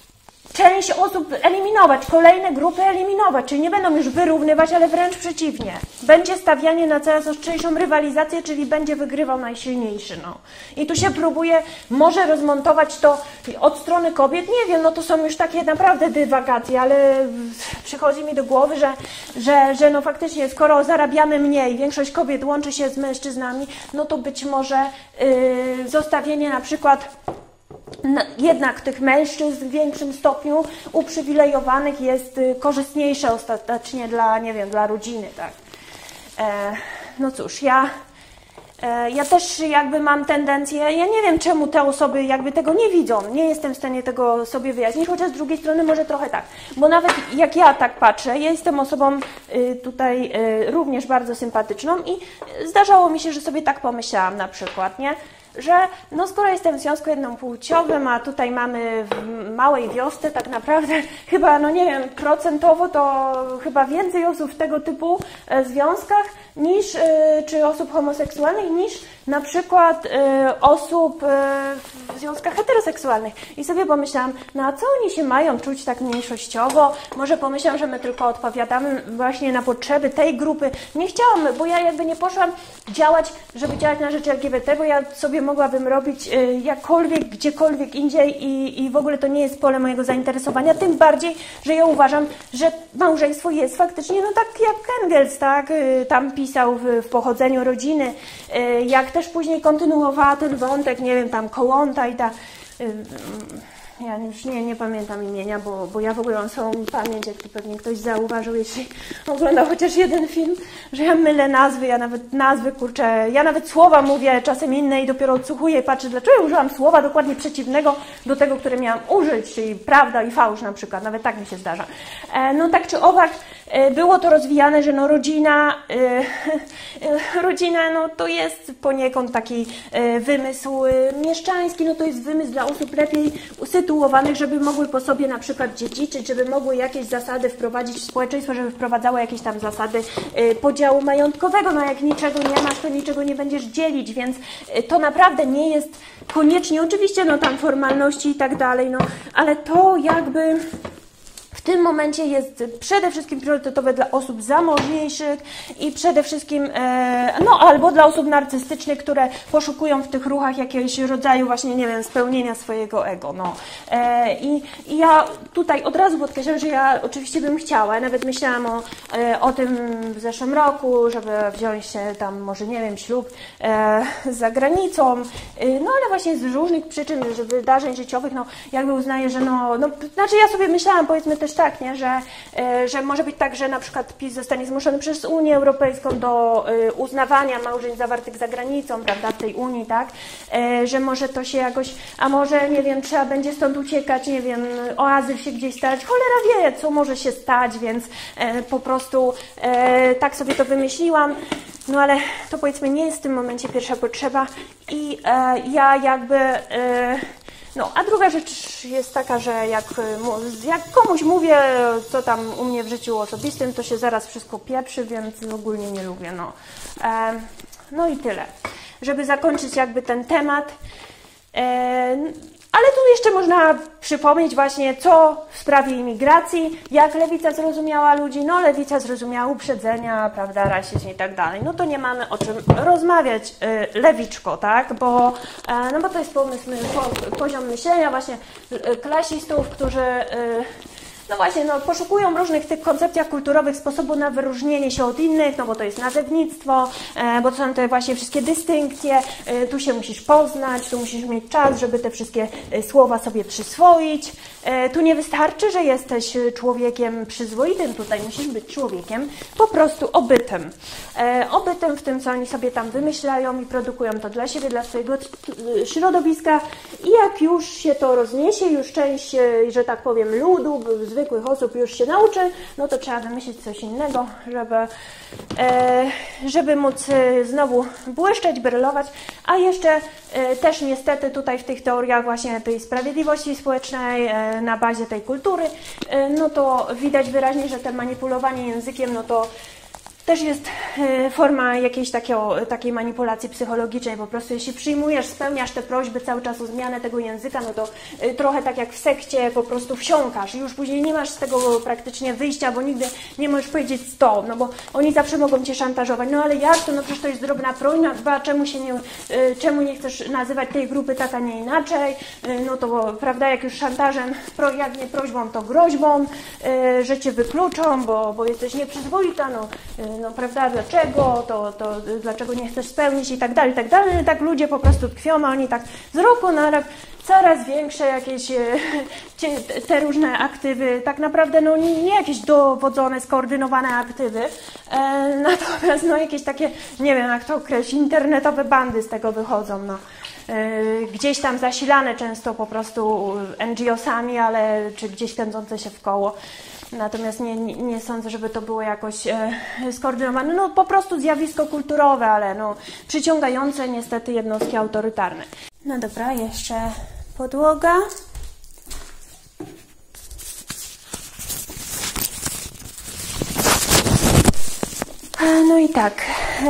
A: część osób eliminować, kolejne grupy eliminować, czyli nie będą już wyrównywać, ale wręcz przeciwnie. Będzie stawianie na coraz ostrzejszą rywalizację, czyli będzie wygrywał najsilniejszy. No. I tu się próbuje może rozmontować to od strony kobiet. Nie wiem, no to są już takie naprawdę dywagacje, ale przychodzi mi do głowy, że, że, że no faktycznie skoro zarabiamy mniej, większość kobiet łączy się z mężczyznami, no to być może yy, zostawienie na przykład jednak tych mężczyzn w większym stopniu uprzywilejowanych jest korzystniejsze ostatecznie dla, nie wiem, dla rodziny, tak. E, no cóż, ja, e, ja też jakby mam tendencję, ja nie wiem czemu te osoby jakby tego nie widzą, nie jestem w stanie tego sobie wyjaśnić, chociaż z drugiej strony może trochę tak, bo nawet jak ja tak patrzę, ja jestem osobą y, tutaj y, również bardzo sympatyczną i zdarzało mi się, że sobie tak pomyślałam na przykład, nie? Że no skoro jestem w związku jednopłciowym, a tutaj mamy w małej wiosce tak naprawdę chyba, no nie wiem, procentowo to chyba więcej osób w tego typu związkach niż, czy osób homoseksualnych niż na przykład y, osób y, w związkach heteroseksualnych. I sobie pomyślałam, no a co oni się mają czuć tak mniejszościowo? Może pomyślałam, że my tylko odpowiadamy właśnie na potrzeby tej grupy. Nie chciałam, bo ja jakby nie poszłam działać, żeby działać na rzecz L G B T, bo ja sobie mogłabym robić y, jakkolwiek, gdziekolwiek indziej i, i w ogóle to nie jest pole mojego zainteresowania, tym bardziej, że ja uważam, że małżeństwo jest faktycznie, no tak jak Engels, tak, y, tam pisał w, w Pochodzeniu rodziny, y, jak też później kontynuowała ten wątek, nie wiem, tam Kołłąta i ta... Y, ja już nie, nie pamiętam imienia, bo, bo ja w ogóle mam swoją pamięć, jak to pewnie ktoś zauważył, jeśli oglądał chociaż jeden film, że ja mylę nazwy, ja nawet nazwy, kurczę, ja nawet słowa mówię czasem inne i dopiero odsłuchuję i patrzę, dlaczego ja użyłam słowa dokładnie przeciwnego do tego, które miałam użyć, czyli prawda i fałsz na przykład, nawet tak mi się zdarza. E, no tak czy owak, e, było to rozwijane, że no rodzina, e, e, rodzina, no to jest poniekąd taki e, wymysł e, mieszczański, no to jest wymysł dla osób lepiej usytuowanych, żeby mogły po sobie na przykład dziedziczyć, żeby mogły jakieś zasady wprowadzić w społeczeństwo, żeby wprowadzało jakieś tam zasady y, podziału majątkowego. No jak niczego nie masz, to niczego nie będziesz dzielić, więc y, to naprawdę nie jest koniecznie, oczywiście no tam formalności i tak dalej, no ale to jakby... W tym momencie jest przede wszystkim priorytetowe dla osób zamożniejszych i przede wszystkim, e, no albo dla osób narcystycznych, które poszukują w tych ruchach jakiegoś rodzaju właśnie, nie wiem, spełnienia swojego ego, no. E, i, I ja tutaj od razu podkreślam, że ja oczywiście bym chciała, nawet myślałam o, e, o tym w zeszłym roku, żeby wziąć się tam, może nie wiem, ślub e, za granicą, e, no ale właśnie z różnych przyczyn, że wydarzeń życiowych, no jakby uznaję, że no, no znaczy ja sobie myślałam, powiedzmy też tak, nie, że, że może być tak, że na przykład PiS zostanie zmuszony przez Unię Europejską do uznawania małżeństw zawartych za granicą, prawda, w tej Unii, tak, że może to się jakoś, a może, nie wiem, trzeba będzie stąd uciekać, nie wiem, o azyl się gdzieś stać, cholera wie, co może się stać, więc po prostu tak sobie to wymyśliłam, no ale to powiedzmy nie jest w tym momencie pierwsza potrzeba i ja jakby... No, a druga rzecz jest taka, że jak, jak komuś mówię, co tam u mnie w życiu osobistym, to się zaraz wszystko pieprzy, więc ogólnie nie lubię, no. E, no i tyle. Żeby zakończyć jakby ten temat, e, Ale tu jeszcze można przypomnieć właśnie, co w sprawie imigracji, jak lewica zrozumiała ludzi. No lewica zrozumiała uprzedzenia, prawda, rasizm i tak dalej. No to nie mamy o czym rozmawiać, y, lewiczko, tak, bo, e, no bo to jest pomysł, po, poziom myślenia właśnie y, klasistów, którzy y, no właśnie, no, poszukują różnych tych koncepcjach kulturowych sposobu na wyróżnienie się od innych, no bo to jest nazewnictwo, e, bo to są te właśnie wszystkie dystynkcje, e, tu się musisz poznać, tu musisz mieć czas, żeby te wszystkie e, słowa sobie przyswoić. E, tu nie wystarczy, że jesteś człowiekiem przyzwoitym, tutaj musisz być człowiekiem po prostu obytym. E, obytym w tym, co oni sobie tam wymyślają i produkują to dla siebie, dla swojego środowiska i jak już się to rozniesie, już część, że tak powiem, ludu, zwykłych osób już się nauczy, no to trzeba wymyślić coś innego, żeby, e, żeby móc znowu błyszczeć, brylować, a jeszcze e, też niestety tutaj w tych teoriach właśnie tej sprawiedliwości społecznej e, na bazie tej kultury, e, no to widać wyraźnie, że to manipulowanie językiem, no to też jest forma jakiejś takiego, takiej manipulacji psychologicznej. Po prostu jeśli przyjmujesz, spełniasz te prośby cały czas o zmianę tego języka, no to trochę tak jak w sekcie po prostu wsiąkasz i już później nie masz z tego praktycznie wyjścia, bo nigdy nie możesz powiedzieć stop, no bo oni zawsze mogą cię szantażować. No ale jak to? No przecież to jest drobna prośba, czemu się nie, czemu nie chcesz nazywać tej grupy tak, a nie inaczej? No to prawda, jak już szantażem, jak nie prośbą, to groźbą, że cię wykluczą, bo, bo jesteś nieprzyzwoita, no no prawda, dlaczego, to, to dlaczego nie chcesz spełnić i tak dalej, i tak dalej. Tak ludzie po prostu tkwią, a oni tak z roku na rok coraz większe jakieś te różne aktywy, tak naprawdę no nie, nie jakieś dowodzone, skoordynowane aktywy, e, natomiast no jakieś takie, nie wiem jak to określić, internetowe bandy z tego wychodzą, no. Gdzieś tam zasilane często po prostu en dżi osami, ale czy gdzieś kręcące się w koło. Natomiast nie, nie, nie sądzę, żeby to było jakoś e, skoordynowane. No po prostu zjawisko kulturowe, ale no przyciągające niestety jednostki autorytarne. No dobra, jeszcze podłoga. No i tak,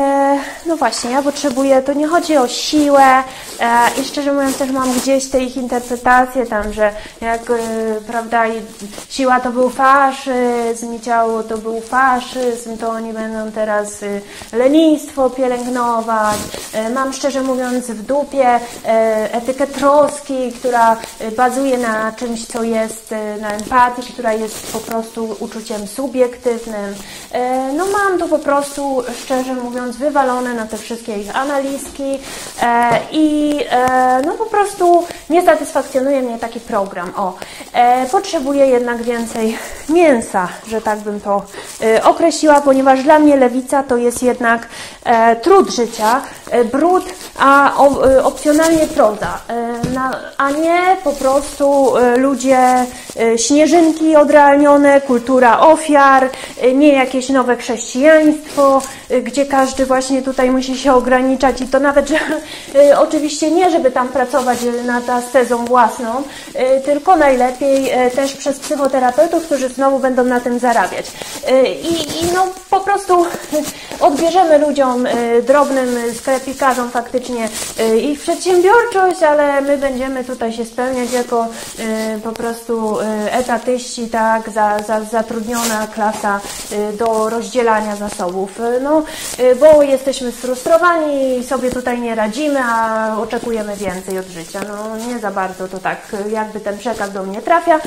A: no właśnie, ja potrzebuję, to nie chodzi o siłę i szczerze mówiąc też mam gdzieś te ich interpretacje tam, że jak, prawda, siła to był faszyzm i ciało to był faszyzm, to oni będą teraz lenistwo pielęgnować. Mam szczerze mówiąc w dupie etykę troski, która bazuje na czymś, co jest, na empatii, która jest po prostu uczuciem subiektywnym. No mam to po prostu Po prostu, szczerze mówiąc, wywalone na te wszystkie ich analizki e, i e, no po prostu nie satysfakcjonuje mnie taki program. O, e, potrzebuję jednak więcej mięsa, że tak bym to e, określiła, ponieważ dla mnie lewica to jest jednak e, trud życia, e, brud, a o, e, opcjonalnie proza, e, na, a nie po prostu e, ludzie, e, śnieżynki odrealnione, kultura ofiar, e, nie jakieś nowe chrześcijaństwo, gdzie każdy właśnie tutaj musi się ograniczać i to nawet, że y, oczywiście nie, żeby tam pracować nad ascezą własną, y, tylko najlepiej y, też przez psychoterapeutów, którzy znowu będą na tym zarabiać. Y, i, I no po prostu odbierzemy ludziom, y, drobnym sklepikarzom faktycznie y, ich przedsiębiorczość, ale my będziemy tutaj się spełniać jako y, po prostu y, etatyści, tak, za, za, zatrudniona klasa y, do rozdzielania zasobów. No, bo jesteśmy sfrustrowani i sobie tutaj nie radzimy, a oczekujemy więcej od życia. No, nie za bardzo to tak jakby ten przekaz do mnie trafia.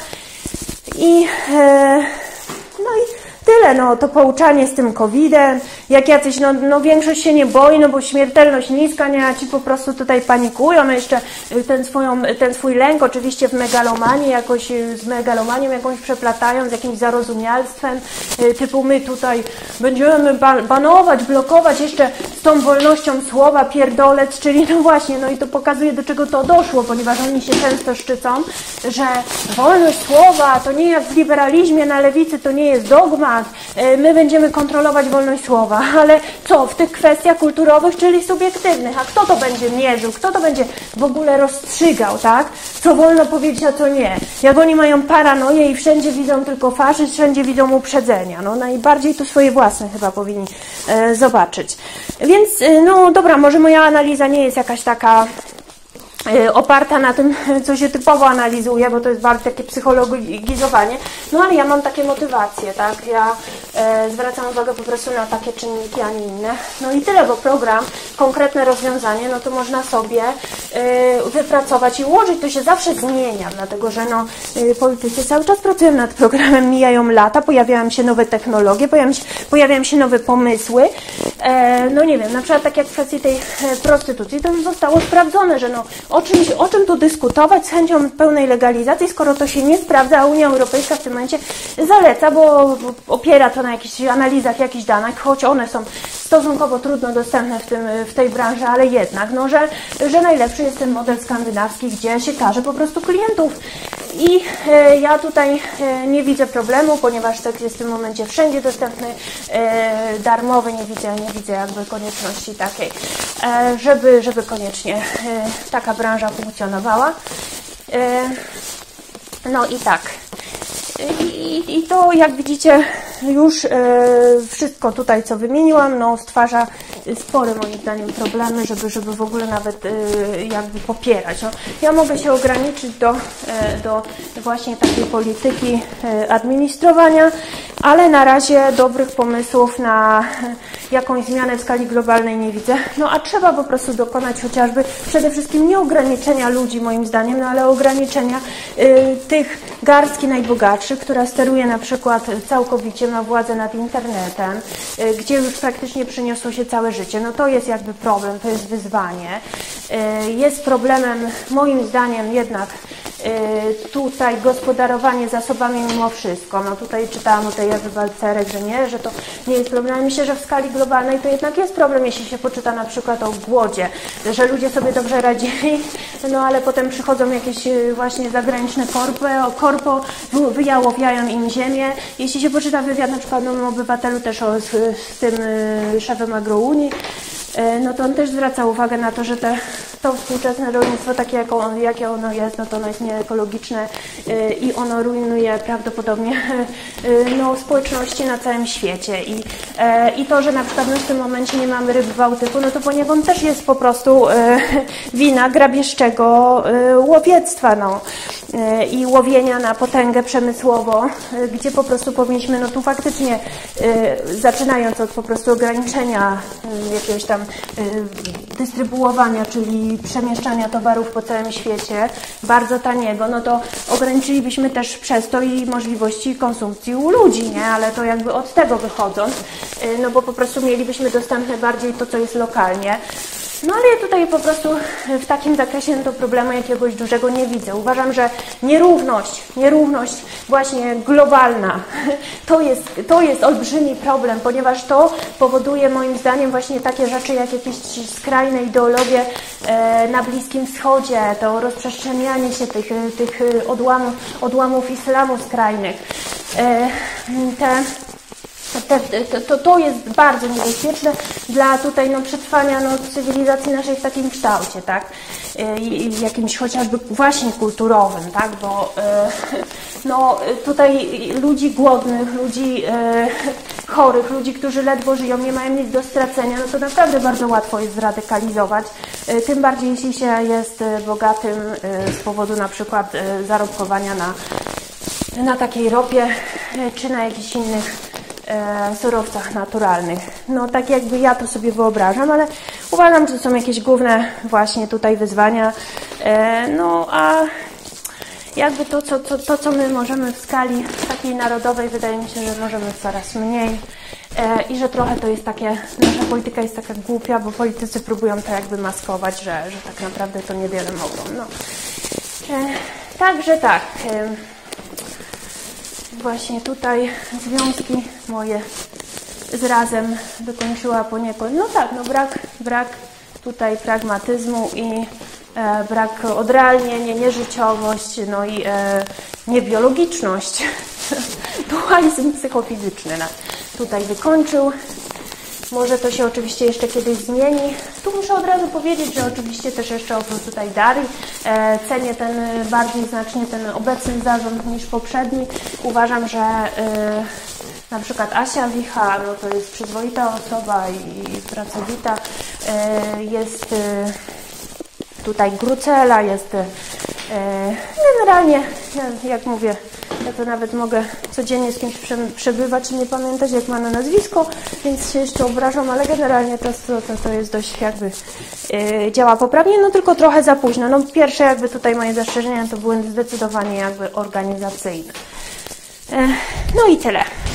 A: I, e, no i tyle, no to pouczanie z tym kowidem, jak jacyś, no, no większość się nie boi, no bo śmiertelność niska, nie, a ci po prostu tutaj panikują, jeszcze ten, swoją, ten swój lęk oczywiście w megalomanii, jakoś z megalomanią jakąś przeplatają, z jakimś zarozumialstwem, typu my tutaj będziemy banować, blokować jeszcze z tą wolnością słowa, pierdolec, czyli no właśnie, no i to pokazuje, do czego to doszło, ponieważ oni się często szczycą, że wolność słowa to nie jak w liberalizmie na lewicy, to nie jest dogmat, my będziemy kontrolować wolność słowa, ale co, w tych kwestiach kulturowych, czyli subiektywnych, a kto to będzie mierzył, kto to będzie w ogóle rozstrzygał, tak? Co wolno powiedzieć, a co nie. Jak oni mają paranoję i wszędzie widzą tylko faszyzm, wszędzie widzą uprzedzenia, no najbardziej tu swoje własne chyba powinni e, zobaczyć. Więc, no dobra, może moja analiza nie jest jakaś taka oparta na tym, co się typowo analizuje, bo to jest bardzo takie psychologizowanie, no ale ja mam takie motywacje, tak, ja e, zwracam uwagę po prostu na takie czynniki, a nie inne, no i tyle, bo program, konkretne rozwiązanie, no to można sobie e, wypracować i ułożyć, to się zawsze zmienia, dlatego, że no, e, politycy cały czas pracują nad programem, mijają lata, pojawiają się nowe technologie, pojawiają się, pojawiają się nowe pomysły, e, no nie wiem, na przykład tak jak w kwestii tej prostytucji, to już zostało sprawdzone, że no, O, czymś, o czym tu dyskutować z chęcią pełnej legalizacji, skoro to się nie sprawdza, a Unia Europejska w tym momencie zaleca, bo opiera to na jakichś analizach jakichś danych, choć one są stosunkowo trudno dostępne w, tym, w tej branży, ale jednak, no, że, że najlepszy jest ten model skandynawski, gdzie się każe po prostu klientów. I e, ja tutaj e, nie widzę problemu, ponieważ tekst jest w tym momencie wszędzie dostępny, e, darmowy, nie widzę, nie widzę jakby konieczności takiej, e, żeby, żeby koniecznie e, taka branża funkcjonowała. E, no i tak. I, I to, jak widzicie, już e, wszystko tutaj, co wymieniłam, no, stwarza spore, moim zdaniem, problemy, żeby, żeby w ogóle nawet e, jakby popierać. No, ja mogę się ograniczyć do, e, do właśnie takiej polityki e, administrowania, ale na razie dobrych pomysłów na jakąś zmianę w skali globalnej nie widzę. No a trzeba po prostu dokonać chociażby przede wszystkim nie ograniczenia ludzi, moim zdaniem, no ale ograniczenia y, tych garstki najbogatszych, która steruje na przykład całkowicie, ma władzę nad internetem, y, gdzie już praktycznie przyniosło się całe życie. No to jest jakby problem, to jest wyzwanie. Y, jest problemem, moim zdaniem, jednak tutaj gospodarowanie zasobami mimo wszystko. No tutaj czytałam o tej Ewy Balcerek, że nie, że to nie jest problem. Myślę, że w skali globalnej to jednak jest problem, jeśli się poczyta na przykład o głodzie, że ludzie sobie dobrze radzili, no ale potem przychodzą jakieś właśnie zagraniczne korpo, korpo wyjałowiają im ziemię. Jeśli się poczyta wywiad na przykład o Obywatelu też o, z, z tym szefem Agrounii, no to on też zwraca uwagę na to, że te, to współczesne rolnictwo, takie jak ono, jakie ono jest, no to ono jest nieekologiczne i ono rujnuje prawdopodobnie no, społeczności na całym świecie. I, I to, że na przykład my w tym momencie nie mamy ryb w Bałtyku, no to poniekąd też jest po prostu wina grabieżczego łowiectwa, no. I łowienia na potęgę przemysłowo, gdzie po prostu powinniśmy, no tu faktycznie zaczynając od po prostu ograniczenia jakiegoś tam dystrybuowania, czyli przemieszczania towarów po całym świecie, bardzo taniego, no to ograniczylibyśmy też przez to i możliwości konsumpcji u ludzi, nie? Ale to jakby od tego wychodząc, no bo po prostu mielibyśmy dostępne bardziej to, co jest lokalnie. No ale ja tutaj po prostu w takim zakresie to problemu jakiegoś dużego nie widzę. Uważam, że nierówność, nierówność właśnie globalna, to jest, to jest olbrzymi problem, ponieważ to powoduje moim zdaniem właśnie takie rzeczy jak jakieś skrajne ideologie na Bliskim Wschodzie, to rozprzestrzenianie się tych, tych odłamów, odłamów islamu skrajnych. Te Te, to, to jest bardzo niebezpieczne dla tutaj no, przetrwania no, cywilizacji naszej w takim kształcie, tak? I, jakimś chociażby właśnie kulturowym, tak? Bo no, tutaj ludzi głodnych, ludzi chorych, ludzi, którzy ledwo żyją, nie mają nic do stracenia, no to naprawdę bardzo łatwo jest zradykalizować, tym bardziej jeśli się jest bogatym z powodu na przykład zarobkowania na, na takiej ropie czy na jakichś innych surowcach naturalnych. No tak jakby ja to sobie wyobrażam, ale uważam, że to są jakieś główne właśnie tutaj wyzwania. No a jakby to, co, to, to, co my możemy w skali takiej narodowej, wydaje mi się, że możemy coraz mniej i że trochę to jest takie, nasza polityka jest taka głupia, bo politycy próbują to jakby maskować, że, że tak naprawdę to niewiele mogą. No. Także tak. Właśnie tutaj związki moje z razem wykończyła poniekąd, no tak, no brak, brak tutaj pragmatyzmu i e, brak odrealnienia, nieżyciowość, no i e, niebiologiczność. Dualizm psychofizyczny nas tutaj wykończył. Może to się oczywiście jeszcze kiedyś zmieni. Tu muszę od razu powiedzieć, że oczywiście też jeszcze oprócz tutaj Darii e, cenię ten bardziej znacznie ten obecny zarząd niż poprzedni. Uważam, że e, na przykład Asia Wicha, no to jest przyzwoita osoba i, i pracowita, e, jest tutaj grucela, jest e, generalnie, ja, jak mówię, ja to nawet mogę codziennie z kimś przebywać i nie pamiętać, jak ma na nazwisko, więc się jeszcze obrażam, ale generalnie to, to, to jest dość jakby yy, działa poprawnie, no tylko trochę za późno. No pierwsze jakby tutaj moje zastrzeżenia to były zdecydowanie jakby organizacyjne. Yy, no i tyle.